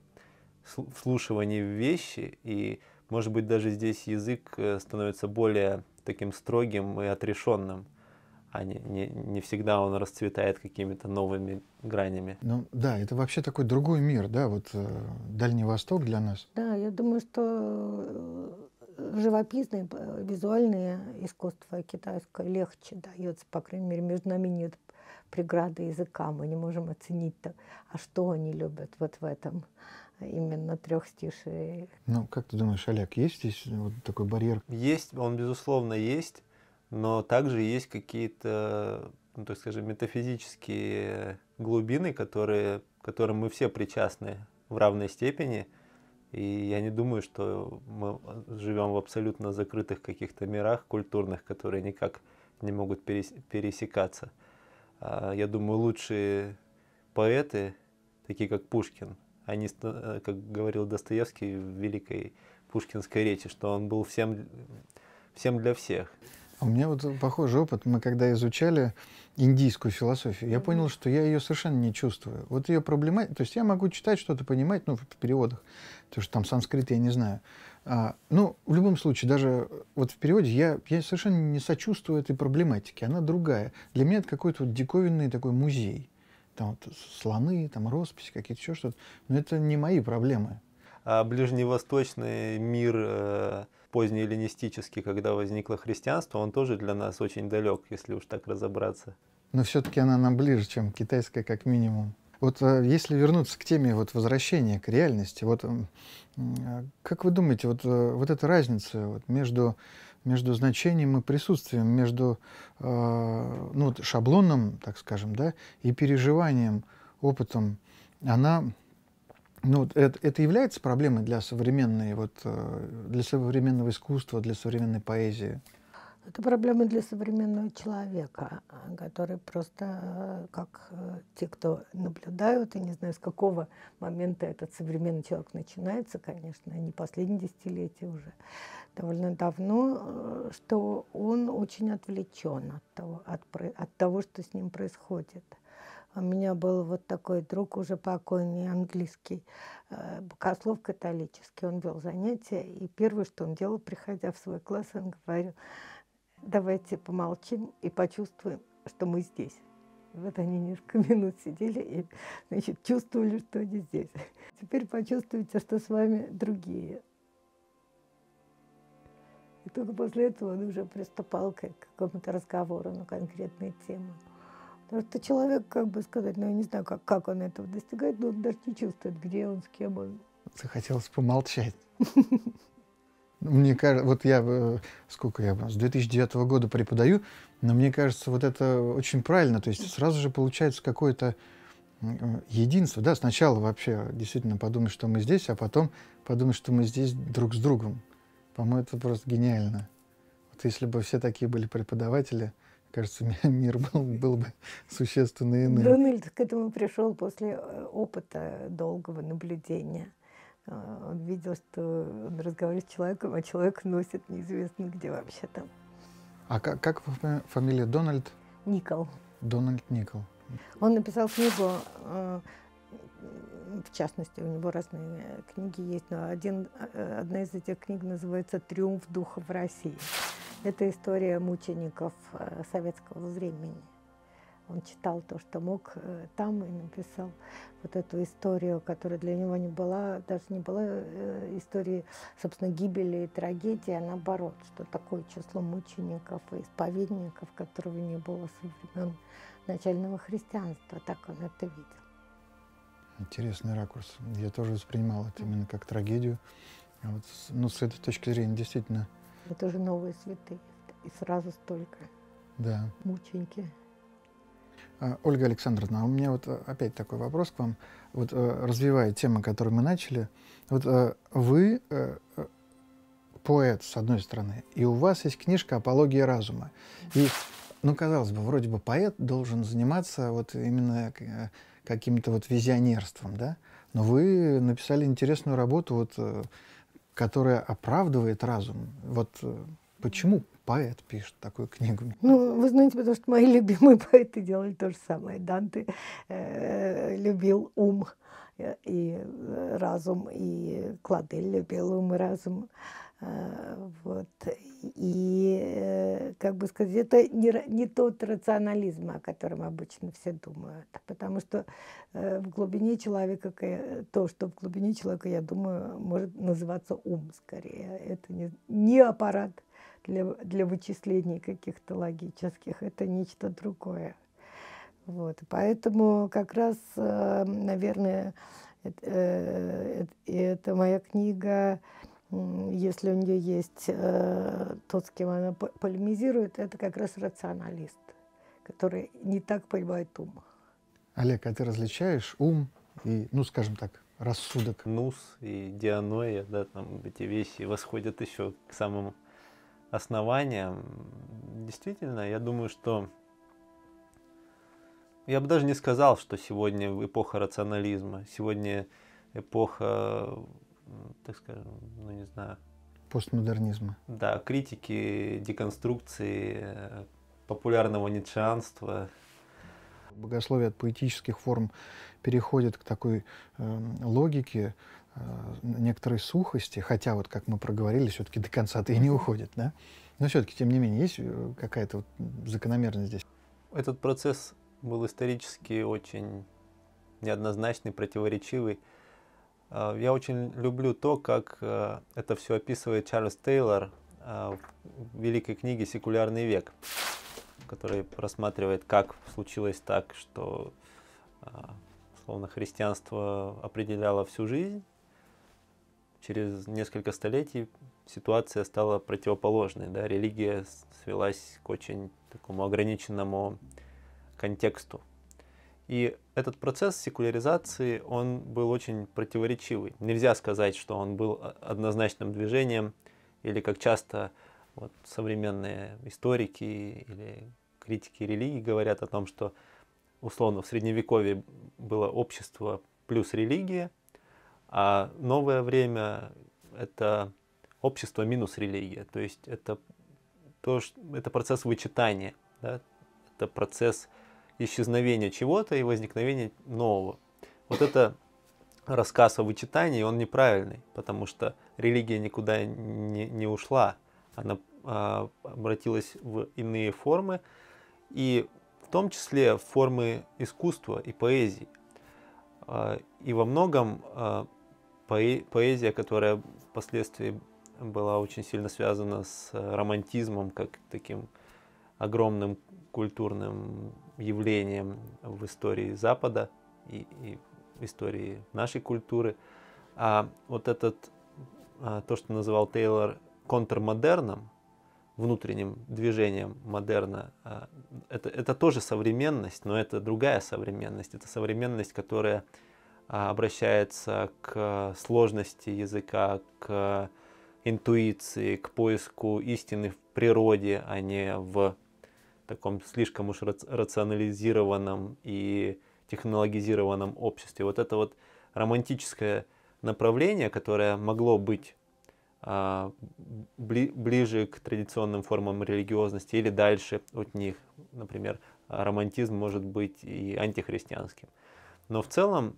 вслушивании в вещи, и, может быть, даже здесь язык становится более таким строгим и отрешенным. А не, не, не всегда он расцветает какими-то новыми гранями. Ну да, это вообще такой другой мир, да, вот э, Дальний Восток для нас. Да, я думаю, что живописное, визуальное искусство китайское легче дается, по крайней мере, между нами нет преграды языка, мы не можем оценить-то, а что они любят вот в этом именно трехстишии. Ну, как ты думаешь, Олег, есть здесь вот такой барьер? Есть, он, безусловно, есть. Но также есть какие-то, ну, так скажем, метафизические глубины, которые, к которым мы все причастны в равной степени. И я не думаю, что мы живем в абсолютно закрытых каких-то мирах культурных, которые никак не могут пересекаться. Я думаю, лучшие поэты, такие как Пушкин, они, как говорил Достоевский в великой пушкинской речи, что он был всем, всем для всех. У меня вот похожий опыт. Мы когда изучали индийскую философию, я понял, что я ее совершенно не чувствую. Вот ее проблема... То есть я могу читать что-то, понимать, ну, в переводах, потому что там санскрит я не знаю. А, ну, в любом случае, даже вот в переводе я, я совершенно не сочувствую этой проблематике. Она другая. Для меня это какой-то вот диковинный такой музей. Там вот слоны, там росписи, какие-то еще что-то. Но это не мои проблемы. А ближневосточный мир... позднеэллинистический, когда возникло христианство, он тоже для нас очень далек, если уж так разобраться. Но все-таки она нам ближе, чем китайская, как минимум. Вот если вернуться к теме вот, возвращения к реальности, вот, как вы думаете, вот, вот эта разница вот, между, между значением и присутствием, между э, ну, вот, шаблоном, так скажем, да, и переживанием, опытом, она... Ну, это, это является проблемой для современной, вот, для современного искусства, для современной поэзии? Это проблема для современного человека, который просто, как те, кто наблюдают, и не знаю, с какого момента этот современный человек начинается, конечно, не последние десятилетия уже, довольно давно, что он очень отвлечен от того, от, от того, что с ним происходит. У меня был вот такой друг, уже покойный, английский, богослов католический. Он вел занятия, и первое, что он делал, приходя в свой класс, он говорил: давайте помолчим и почувствуем, что мы здесь. И вот они несколько минут сидели и, значит, чувствовали, что они здесь. Теперь почувствуйте, что с вами другие. И только после этого он уже приступал к какому-то разговору на конкретные темы. Потому что человек, как бы сказать, ну, я не знаю, как, как он этого достигает, но он даже не чувствует, где он, с кем он. Захотелось помолчать. Мне кажется, вот я, сколько я, с две тысячи девятого года преподаю, но мне кажется, вот это очень правильно. То есть сразу же получается какое-то единство. Да, сначала вообще действительно подумать, что мы здесь, а потом подумать, что мы здесь друг с другом. По-моему, это просто гениально. Вот если бы все такие были преподаватели, кажется, мир был, был бы существенно иным. Дональд к этому пришел после опыта долгого наблюдения. Он видел, что он разговаривает с человеком, а человек носит неизвестно где вообще там. А как, как фамилия Дональд? Никол. Дональд Никол. Он написал книгу, в частности, у него разные книги есть, но один, одна из этих книг называется «Триумф духа в России». Это история мучеников советского времени. Он читал то, что мог там, и написал вот эту историю, которая для него не была, даже не была историей, собственно, гибели и трагедии, а наоборот, что такое число мучеников и исповедников, которого не было со времен начального христианства. Так он это видел. Интересный ракурс. Я тоже воспринимал это именно как трагедию. Вот, ну, с этой точки зрения, действительно. Это же новые святые. И сразу столько. Да. Мученики. Ольга Александровна, у меня вот опять такой вопрос к вам. Вот развивая тему, которую мы начали, вот вы поэт, с одной стороны, и у вас есть книжка «Апология разума». И, ну, казалось бы, вроде бы поэт должен заниматься вот именно каким-то вот визионерством, да? Но вы написали интересную работу, вот, которая оправдывает разум. Вот почему поэт пишет такую книгу? Ну, вы знаете, потому что мои любимые поэты делали то же самое. Данте э, любил ум и разум, и Кладель любил ум и разум. Э, вот. И, э, как бы сказать, это не, не тот рационализм, о котором обычно все думают. Потому что э, в глубине человека, то, что в глубине человека, я думаю, может называться ум скорее. Это не, не аппарат Для, для вычислений каких-то логических, это нечто другое. Вот. Поэтому как раз, наверное, это, это моя книга, если у нее есть тот, с кем она полемизирует, это как раз рационалист, который не так понимает ум. Олег, а ты различаешь ум и, ну, скажем так, рассудок? Нус и дианоия, да, там эти вещи восходят еще к самому основаниям. Действительно, я думаю, что я бы даже не сказал, что сегодня эпоха рационализма, сегодня эпоха, так скажем, ну не знаю, постмодернизма. Да, критики, деконструкции, популярного ницшеанства. Богословие от поэтических форм переходит к такой э, логике, некоторой сухости, хотя, вот как мы проговорили, все-таки до конца-то и не уходит, да? Но все-таки, тем не менее, есть какая-то вот закономерность здесь? Этот процесс был исторически очень неоднозначный, противоречивый. Я очень люблю то, как это все описывает Чарльз Тейлор в великой книге «Секулярный век», который рассматривает, как случилось так, что, словно, христианство определяло всю жизнь. Через несколько столетий ситуация стала противоположной. Да? Религия свелась к очень такому ограниченному контексту. И этот процесс секуляризации, он был очень противоречивый. Нельзя сказать, что он был однозначным движением, или как часто вот, современные историки или критики религии говорят о том, что условно в Средневековье было общество плюс религия, а новое время – это общество минус религия. То есть это, то, это процесс вычитания, да? Это процесс исчезновения чего-то и возникновения нового. Вот это рассказ о вычитании, он неправильный, потому что религия никуда не, не ушла. Она а, обратилась в иные формы, и в том числе формы искусства и поэзии. А, и во многом а, поэзия, которая впоследствии была очень сильно связана с романтизмом, как таким огромным культурным явлением в истории Запада и, и в истории нашей культуры. А вот этот, а, то, что называл Тейлор контрмодерном, внутренним движением модерна, а, это, это тоже современность, но это другая современность. Это современность, которая обращается к сложности языка, к интуиции, к поиску истины в природе, а не в таком слишком уж рационализированном и технологизированном обществе. Вот это вот романтическое направление, которое могло быть а, бли, ближе к традиционным формам религиозности или дальше от них. Например, романтизм может быть и антихристианским. Но в целом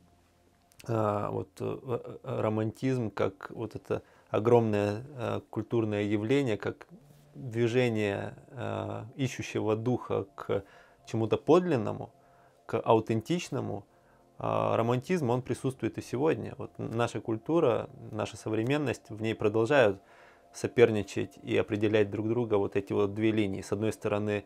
а, вот, романтизм как вот это огромное а, культурное явление, как движение а, ищущего духа к чему-то подлинному, к аутентичному, а романтизм, он присутствует и сегодня. Вот наша культура, наша современность, в ней продолжают соперничать и определять друг друга вот эти вот две линии. С одной стороны,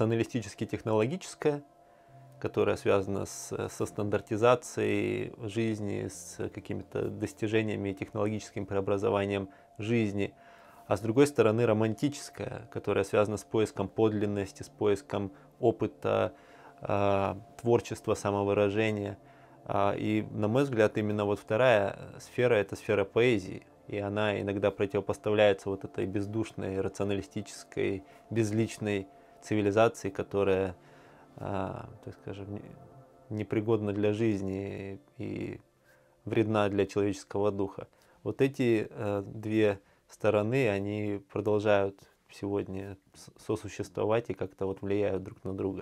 рационалистически-технологическая, которая связана с, со стандартизацией жизни, с какими-то достижениями и технологическим преобразованием жизни. А с другой стороны, романтическая, которая связана с поиском подлинности, с поиском опыта, э, творчества, самовыражения. И, на мой взгляд, именно вот вторая сфера – это сфера поэзии. И она иногда противопоставляется вот этой бездушной, рационалистической, безличной цивилизации, которая, так скажем, непригодна для жизни и вредна для человеческого духа. Вот эти две стороны, они продолжают сегодня сосуществовать и как-то вот влияют друг на друга.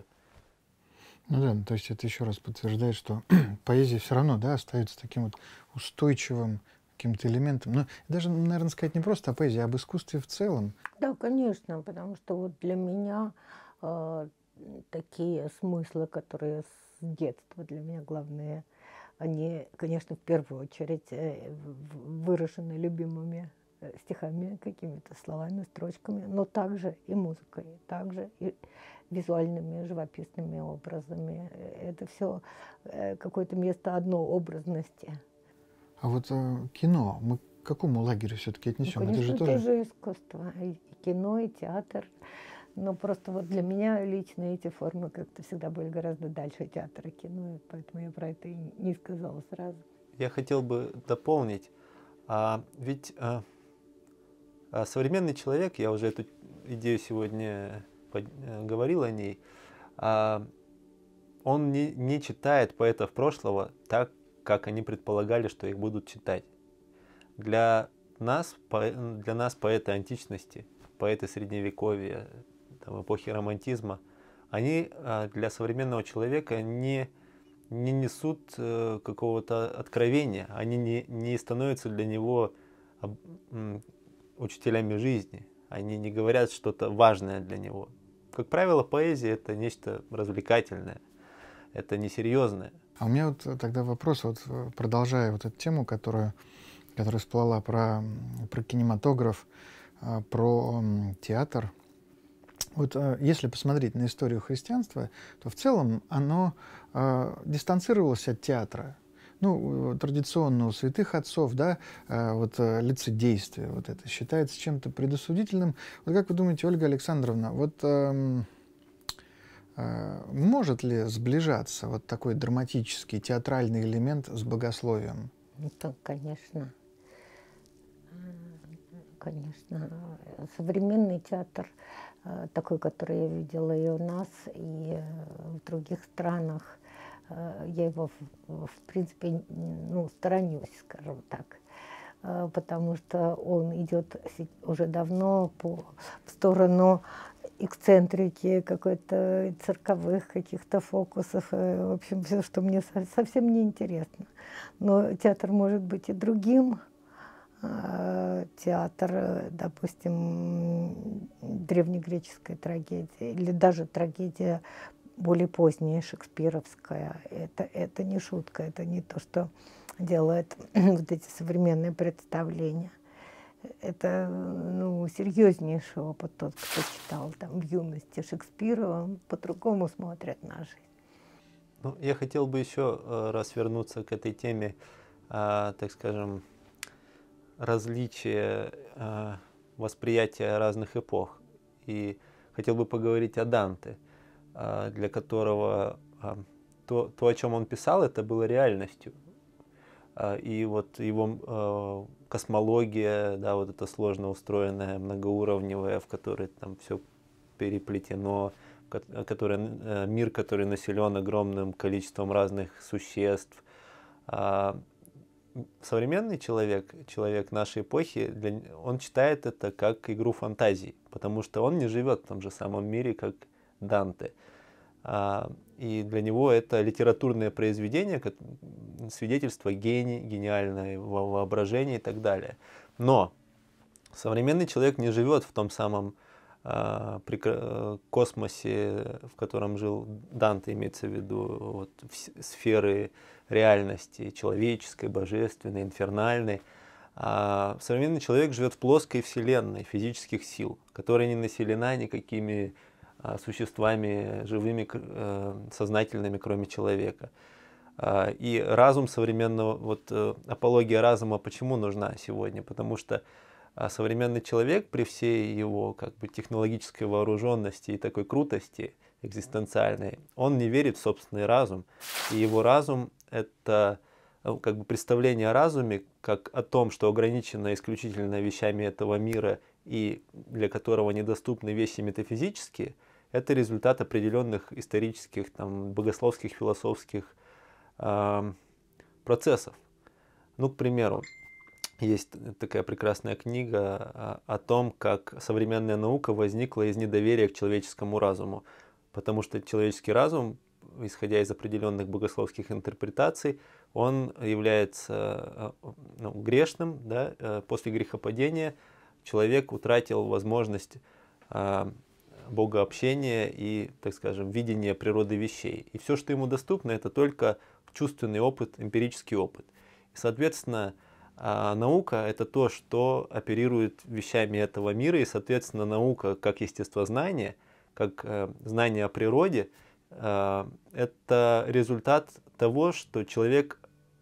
Ну да, то есть это еще раз подтверждает, что поэзия все равно, да, остается таким вот устойчивым каким-то элементом. Но даже, наверное, сказать не просто о поэзии, а об искусстве в целом. Да, конечно, потому что вот для меня э, такие смыслы, которые с детства для меня главные, они, конечно, в первую очередь э, выражены любимыми стихами, какими-то словами, строчками, но также и музыкой, также и визуальными, живописными образами. Это все какое-то место однообразности. А вот э, кино, мы к какому лагерю все-таки отнесем? Ну, конечно, это же тоже... тоже искусство, и кино, и театр. Но просто вот для меня лично эти формы как-то всегда были гораздо дальше театра и кино, и поэтому я про это и не сказала сразу. Я хотел бы дополнить, а ведь а, а современный человек, я уже эту идею сегодня под, говорил о ней, а, он не, не читает поэтов прошлого так, как они предполагали, что их будут читать. Для нас, для нас поэты античности, поэты средневековья, там, эпохи романтизма, они для современного человека не, не несут какого-то откровения, они не, не становятся для него учителями жизни, они не говорят что-то важное для него. Как правило, поэзия – это нечто развлекательное, это несерьезное. А у меня вот тогда вопрос, вот продолжая вот эту тему, которую, которая всплыла про, про кинематограф, про театр. Вот если посмотреть на историю христианства, то в целом оно э, дистанцировалось от театра. Ну, традиционно у святых отцов, да, э, вот лицедействие, вот это считается чем-то предосудительным. Вот как вы думаете, Ольга Александровна, вот э, э, может ли сближаться вот такой драматический, театральный элемент с богословием? Да, конечно. Конечно. Современный театр, такой, который я видела и у нас, и в других странах, я его, в принципе, ну, сторонюсь, скажем так, потому что он идет уже давно по, в сторону эксцентрики, какой-то цирковых каких-то фокусов, в общем, все, что мне совсем не интересно. Но театр может быть и другим. Театр, допустим, древнегреческой трагедии или даже трагедия более поздняя, шекспировская. Это, это не шутка, это не то, что делают вот эти современные представления. Это, ну, серьезнейший опыт. Тот, кто читал там в юности Шекспира, он по-другому смотрит на жизнь. Ну, я хотел бы еще раз вернуться к этой теме, так скажем, различия э, восприятия разных эпох. И хотел бы поговорить о Данте, э, для которого э, то, то, о чем он писал, это было реальностью. И вот его космология, да, вот эта сложно устроенная, многоуровневая, в которой там все переплетено, который, мир, который населен огромным количеством разных существ. Современный человек, человек нашей эпохи, для, он читает это как игру фантазий, потому что он не живет в том же самом мире, как Данте. И для него это литературное произведение, свидетельство гения, гениального воображения и так далее. Но современный человек не живет в том самом э, космосе, в котором жил Данте, имеется в виду вот, в сферы реальности, человеческой, божественной, инфернальной. А современный человек живет в плоской вселенной физических сил, которая не населена никакими существами живыми, сознательными, кроме человека. И разум современного, вот апология разума почему нужна сегодня? Потому что современный человек при всей его как бы технологической вооруженности и такой крутости экзистенциальной, он не верит в собственный разум. И его разум — это как бы представление о разуме как о том, что ограничено исключительно вещами этого мира и для которого недоступны вещи метафизические. Это результат определенных исторических, там, богословских, философских э, процессов. Ну, к примеру, есть такая прекрасная книга о том, как современная наука возникла из недоверия к человеческому разуму. Потому что человеческий разум, исходя из определенных богословских интерпретаций, он является ну, грешным. Да? После грехопадения человек утратил возможность э, богообщения и, так скажем, видения природы вещей. И все, что ему доступно, это только чувственный опыт, эмпирический опыт. И, соответственно, наука — это то, что оперирует вещами этого мира, и, соответственно, наука как естествознание, как знание о природе, это результат того, что человек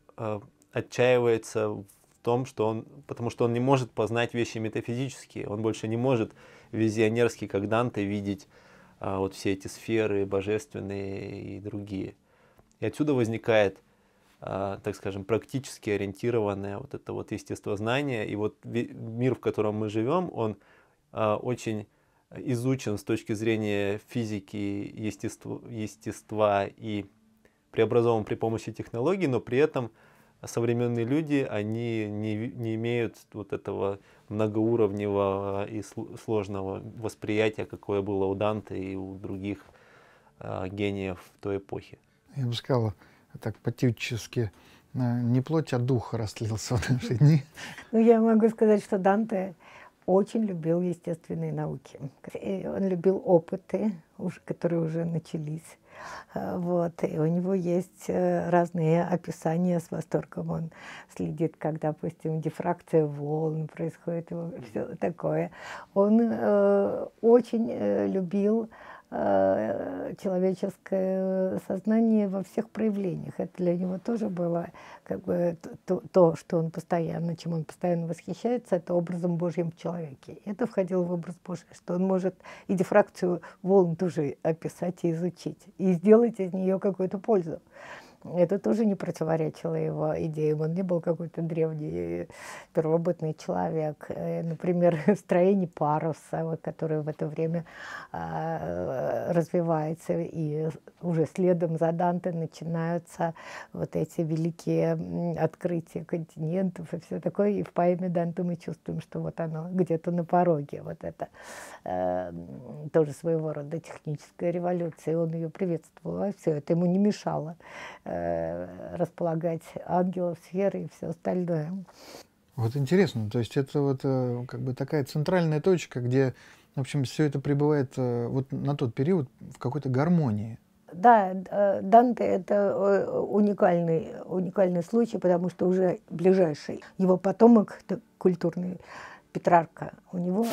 отчаивается в том, что он, потому что он не может познать вещи метафизические, он больше не может визионерски, как Данте, видеть а, вот все эти сферы божественные и другие. И отсюда возникает, а, так скажем, практически ориентированное вот это вот естествознание. И вот мир, в котором мы живем, он а, очень изучен с точки зрения физики, естества, естества и преобразован при помощи технологий, но при этом современные люди, они не, не имеют вот этого многоуровневого и сложного восприятия, какое было у Данте и у других а, гениев той эпохи. Я бы сказал, так по-тютчески, не плоть, а дух растлился в наши дни. Ну, я могу сказать, что Данте очень любил естественные науки. И он любил опыты, которые уже начались. Вот. И у него есть разные описания, с восторгом он следит, как, допустим, дифракция волн происходит, все такое. Он э, очень э, любил э, человеческое сознание во всех проявлениях. Это для него тоже было как бы то, то, что он постоянно, чем он постоянно восхищается, это образом Божьим в человеке. Это входило в образ Божий, что он может и дифракцию волн тоже описать и изучить, и сделать из нее какую-то пользу. Это тоже не противоречило его идеям. Он не был какой-то древний первобытный человек. Например, строение паруса, который в это время развивается, и уже следом за Данте начинаются вот эти великие открытия континентов и все такое. И в поэме Данте мы чувствуем, что вот оно где-то на пороге. Вот это тоже своего рода техническая революция. И он ее приветствовал. А все это ему не мешало располагать ангелов, сферы и все остальное. Вот интересно, то есть это вот как бы такая центральная точка, где, в общем, все это пребывает вот на тот период в какой-то гармонии. Да, Данте — это уникальный, уникальный случай, потому что уже ближайший его потомок культурный, Петрарка, у него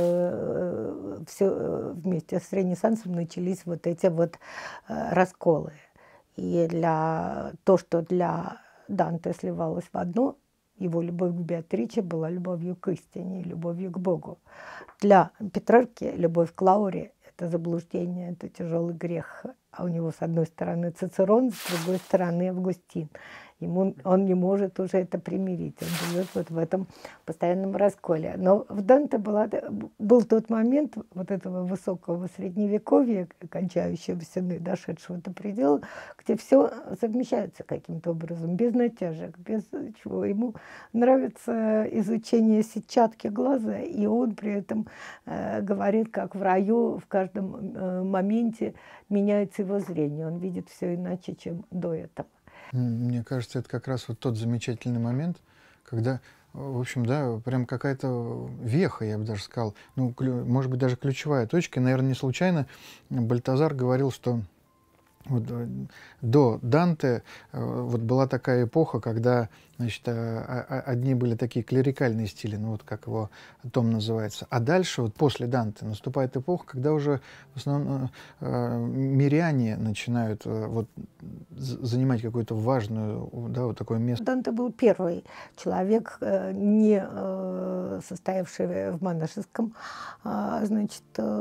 э, все вместе с Ренессансом начались вот эти вот э, расколы. И для то, что для Данте сливалось в одно, его любовь к Беатриче была любовью к истине, любовью к Богу. Для Петрарки любовь к Лауре — это заблуждение, это тяжелый грех. а у него с одной стороны Цицерон, с другой стороны Августин. Ему, он не может уже это примирить, он живет вот в этом постоянном расколе. Но в Данте была, был тот момент вот этого высокого средневековья, кончающегося, дошедшего до предела, где все совмещается каким-то образом, без натяжек, без чего. Ему нравится изучение сетчатки глаза, и он при этом э, говорит, как в раю в каждом э, моменте меняется его зрение, он видит все иначе, чем до этого. Мне кажется, это как раз вот тот замечательный момент, когда, в общем, да, прям какая-то веха, я бы даже сказал, ну, клю, может быть, даже ключевая точка. И, наверное, не случайно Бальтазар говорил, что вот до Данте вот была такая эпоха, когда, значит, одни были такие клерикальные стили, ну вот как его том называется, а дальше вот после Данте наступает эпоха, когда уже в основном миряне начинают вот занимать какую-то важную, да, вот такое место. Данте был первый человек, не состоявший в монашеском, значит,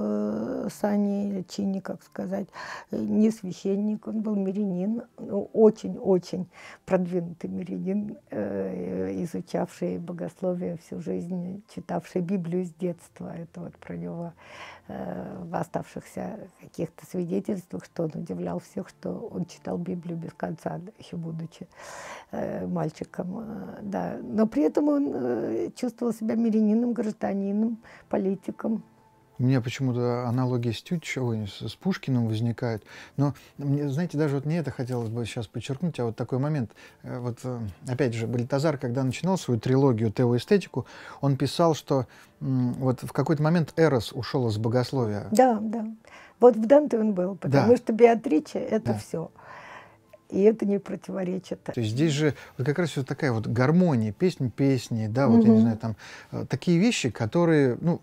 сане или чине, как сказать, не священник. Он был мирянин, ну, очень-очень продвинутый мирянин, э, изучавший богословие всю жизнь, читавший Библию с детства. Это вот про него э, в оставшихся каких-то свидетельствах, что он удивлял всех, что он читал Библию без конца, еще будучи э, мальчиком. Да. Но при этом он э, чувствовал себя мирянином, гражданином, политиком. У меня почему-то аналогии с Тютчевой, с, с Пушкиным возникают. Но, мне, знаете, даже вот не это хотелось бы сейчас подчеркнуть, а вот такой момент. Вот, опять же, Бальтазар, когда начинал свою трилогию «Теоэстетику», он писал, что м, вот в какой-то момент Эрос ушел из богословия. Да, да. Вот в Данте он был, потому да. что Беатриче — это да. все. И это не противоречит. То есть здесь же вот как раз вот такая вот гармония, песня песни, да, вот, угу. я не знаю, там, такие вещи, которые, ну,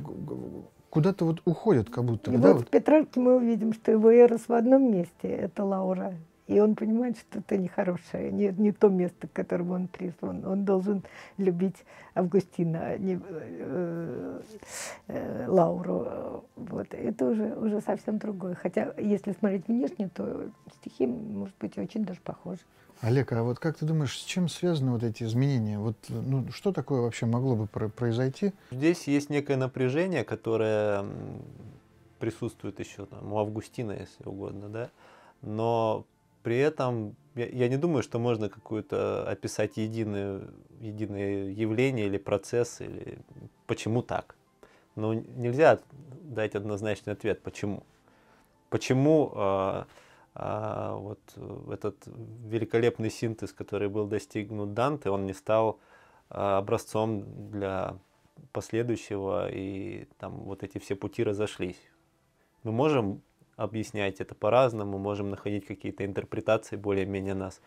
куда-то вот уходят, как будто. И да, вот, вот в Петрарке мы увидим, что его Эрос в одном месте, это Лаура. И он понимает, что это нехорошее, не, не то место, к которому он призван. Он должен любить Августина, а не э, э, Лауру. Вот. Это уже, уже совсем другое. Хотя, если смотреть внешне, то стихи, может быть, очень даже похожи. Олег, а вот как ты думаешь, с чем связаны вот эти изменения? Вот, ну, что такое вообще могло бы произойти? Здесь есть некое напряжение, которое присутствует еще там, у Августина, если угодно, да? Но при этом я, я не думаю, что можно какое-то описать единое, единое явление или процесс, или почему так. Но нельзя дать однозначный ответ, почему. Почему а, а, вот этот великолепный синтез, который был достигнут Данте, он не стал а, образцом для последующего, и там вот эти все пути разошлись. Мы можем объяснять это по-разному, можем находить какие-то интерпретации более-менее нас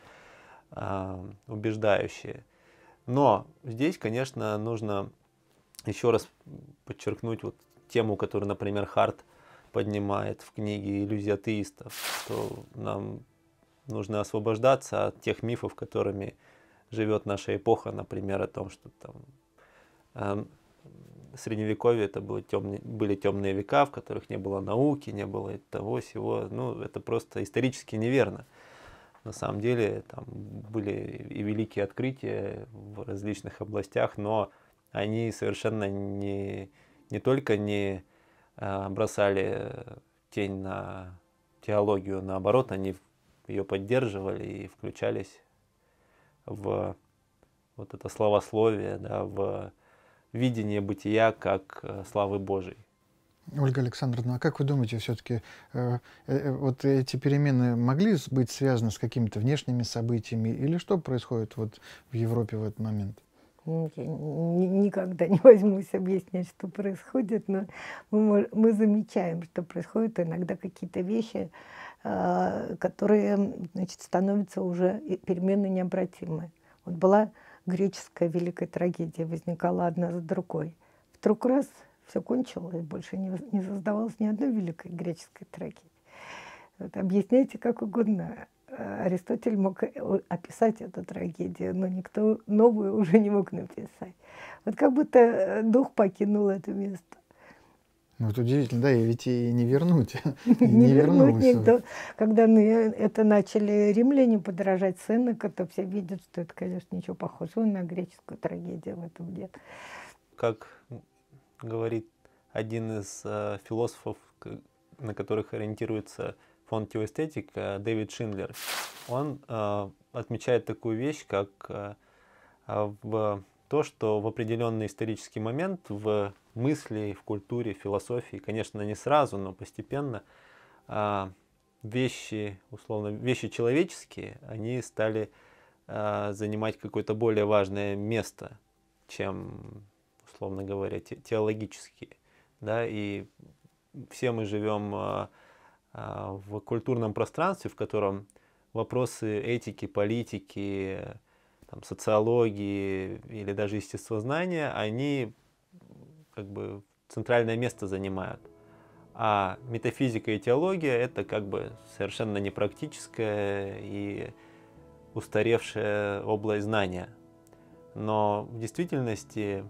а, убеждающие. Но здесь, конечно, нужно еще раз подчеркнуть вот тему, которую, например, Харт поднимает в книге «Иллюзия атеистов», что нам нужно освобождаться от тех мифов, которыми живет наша эпоха, например, о том, что там э, Средневековье это были темные, были темные века, в которых не было науки, не было того сего. Ну, это просто исторически неверно. На самом деле там были и великие открытия в различных областях, но они совершенно не, не только не а, бросали тень на теологию, наоборот, они ее поддерживали и включались в вот это словословие, да, в видение бытия как славы Божией. Ольга Александровна, а как вы думаете, все-таки э, э, вот эти перемены могли быть связаны с какими-то внешними событиями, или что происходит вот в Европе в этот момент? Я никогда не возьмусь объяснять, что происходит, но мы, мы замечаем, что происходят иногда какие-то вещи, э, которые, значит, становятся уже перемены необратимые. Вот была греческая великая трагедия, возникала одна за другой. Вдруг раз все кончилось, больше не, не создавалось ни одной великой греческой трагедии. Вот, объясняйте как угодно. Аристотель мог описать эту трагедию, но никто новую уже не мог написать. Вот как будто дух покинул это место. Ну, вот удивительно, да, и ведь и не вернуть. Не вернуть никто. Когда это начали римляне подражать Сенека, то все видят, что это, конечно, ничего похожего на греческую трагедию в этом нет. Как говорит один из э, философов, на которых ориентируется фонд теоэстетика, Дэвид Шиндлер, он э, отмечает такую вещь, как э, в то, что в определенный исторический момент в мысли, в культуре, в философии, конечно, не сразу, но постепенно э, вещи, условно, вещи человеческие, они стали э, занимать какое-то более важное место, чем, условно говоря, те, теологические. Да? И все мы живем э, э, в культурном пространстве, в котором вопросы этики, политики, там, социологии или даже естествознания, они как бы центральное место занимают. А метафизика и теология — это как бы совершенно непрактическая и устаревшая область знания. Но в действительности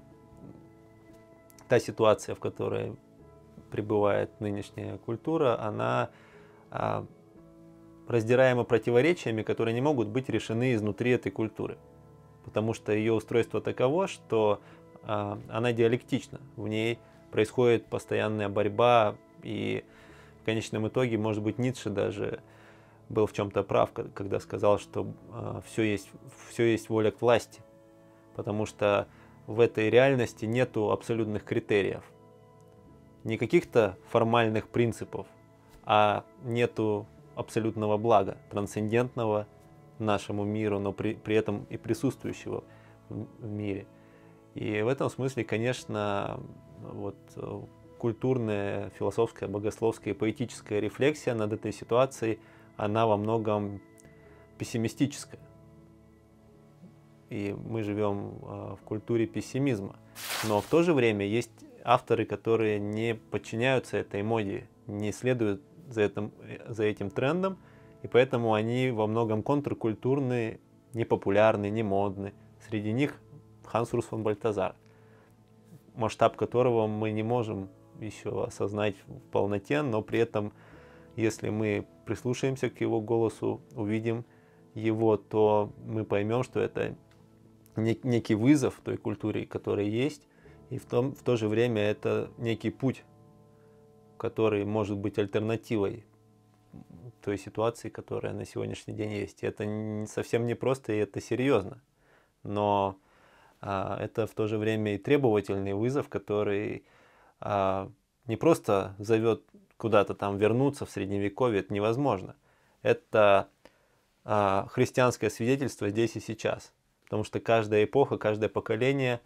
та ситуация, в которой пребывает нынешняя культура, она а, раздираема противоречиями, которые не могут быть решены изнутри этой культуры. Потому что ее устройство таково, что а, она диалектична. В ней происходит постоянная борьба, и в конечном итоге, может быть, Ницше даже был в чем-то прав, когда сказал, что а, все есть, все есть воля к власти. Потому что в этой реальности нету абсолютных критериев. Не каких-то формальных принципов, а нету абсолютного блага, трансцендентного нашему миру, но при, при этом и присутствующего в, в мире. И в этом смысле, конечно, вот, культурная, философская, богословская, поэтическая рефлексия над этой ситуацией, она во многом пессимистическая. И мы живем в культуре пессимизма. Но в то же время есть авторы, которые не подчиняются этой моде, не следуют за этим, за этим трендом, и поэтому они во многом контркультурные, непопулярные, не модные. Среди них Ханс Urs фон Бальтазар, масштаб которого мы не можем еще осознать в полноте, но при этом, если мы прислушаемся к его голосу, увидим его, то мы поймем, что это некий вызов той культуре, которая есть, и в, том, в то же время это некий путь, который может быть альтернативой той ситуации, которая на сегодняшний день есть. И это не, совсем не просто, и это серьезно. Но а, это в то же время и требовательный вызов, который а, не просто зовет куда-то там вернуться в Средневековье, это невозможно. Это а, христианское свидетельство здесь и сейчас. Потому что каждая эпоха, каждое поколение,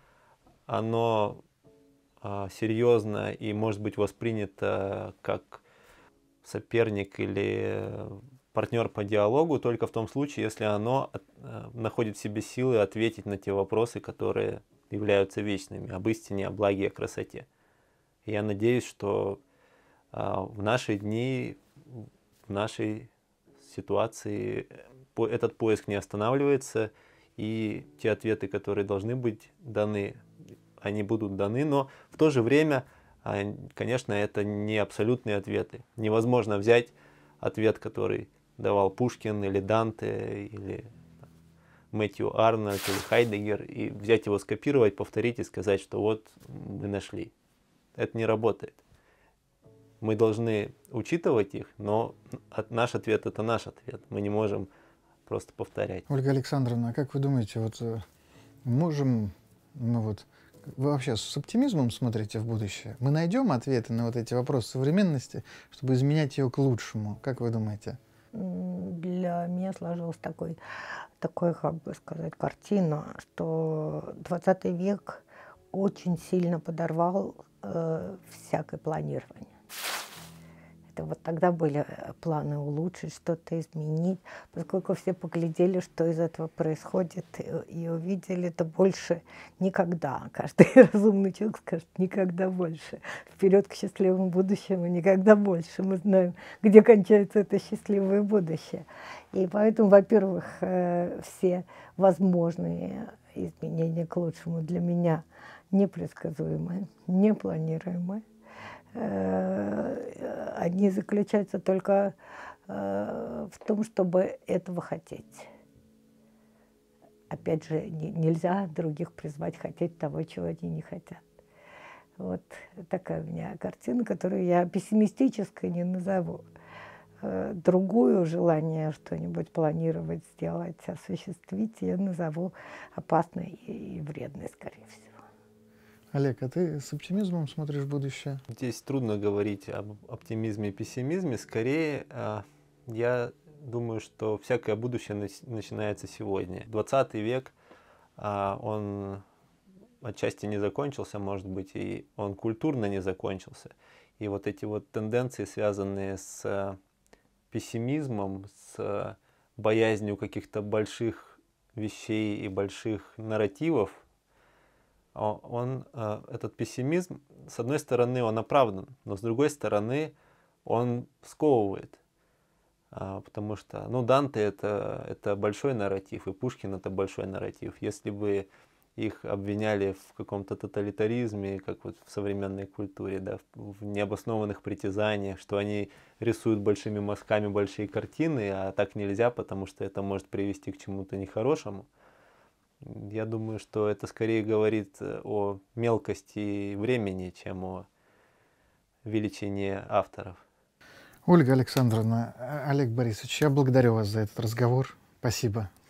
оно а, серьезно и может быть воспринято как соперник или партнер по диалогу только в том случае, если оно а, находит в себе силы ответить на те вопросы, которые являются вечными, об истине, о благе, о красоте. И я надеюсь, что а, в наши дни, в нашей ситуации по, этот поиск не останавливается, и те ответы, которые должны быть даны, они будут даны, но в то же время, конечно, это не абсолютные ответы. Невозможно взять ответ, который давал Пушкин или Данте, или Мэтью Арнольд, или Хайдеггер, и взять его, скопировать, повторить и сказать, что вот мы нашли. Это не работает. Мы должны учитывать их, но наш ответ — это наш ответ. Мы не можем просто повторять. Ольга Александровна, а как вы думаете, вот можем, ну вот, вы вообще с оптимизмом смотрите в будущее? Мы найдем ответы на вот эти вопросы современности, чтобы изменять ее к лучшему? Как вы думаете? Для меня сложилась такой, такой, как бы сказать, картина, что двадцатый век очень сильно подорвал э, всякое планирование. Это вот тогда были планы улучшить, что-то изменить, поскольку все поглядели, что из этого происходит, и увидели это больше никогда. Каждый разумный человек скажет: никогда больше. Вперед к счастливому будущему, никогда больше. Мы знаем, где кончается это счастливое будущее. И поэтому, во-первых, все возможные изменения к лучшему для меня непредсказуемые, непланируемые. э, они заключаются только э, в том, чтобы этого хотеть. Опять же, не, нельзя других призвать хотеть того, чего они не хотят. Вот такая у меня картина, которую я пессимистической не назову. Э, другую желание что-нибудь планировать, сделать, осуществить я назову опасной и, и вредной, скорее всего. Олег, а ты с оптимизмом смотришь в будущее? Здесь трудно говорить об оптимизме и пессимизме. Скорее, я думаю, что всякое будущее начинается сегодня. двадцатый век, он отчасти не закончился, может быть, и он культурно не закончился. И вот эти вот тенденции, связанные с пессимизмом, с боязнью каких-то больших вещей и больших нарративов, он, этот пессимизм, с одной стороны, он оправдан, но с другой стороны, он сковывает. Потому что, ну, Данте это, это большой нарратив, и Пушкин это большой нарратив. Если бы их обвиняли в каком-то тоталитаризме, как вот в современной культуре, да, в необоснованных притязаниях, что они рисуют большими мазками большие картины, а так нельзя, потому что это может привести к чему-то нехорошему. Я думаю, что это скорее говорит о мелкости времени, чем о величине авторов. Ольга Александровна, Олег Борисович, я благодарю вас за этот разговор. Спасибо.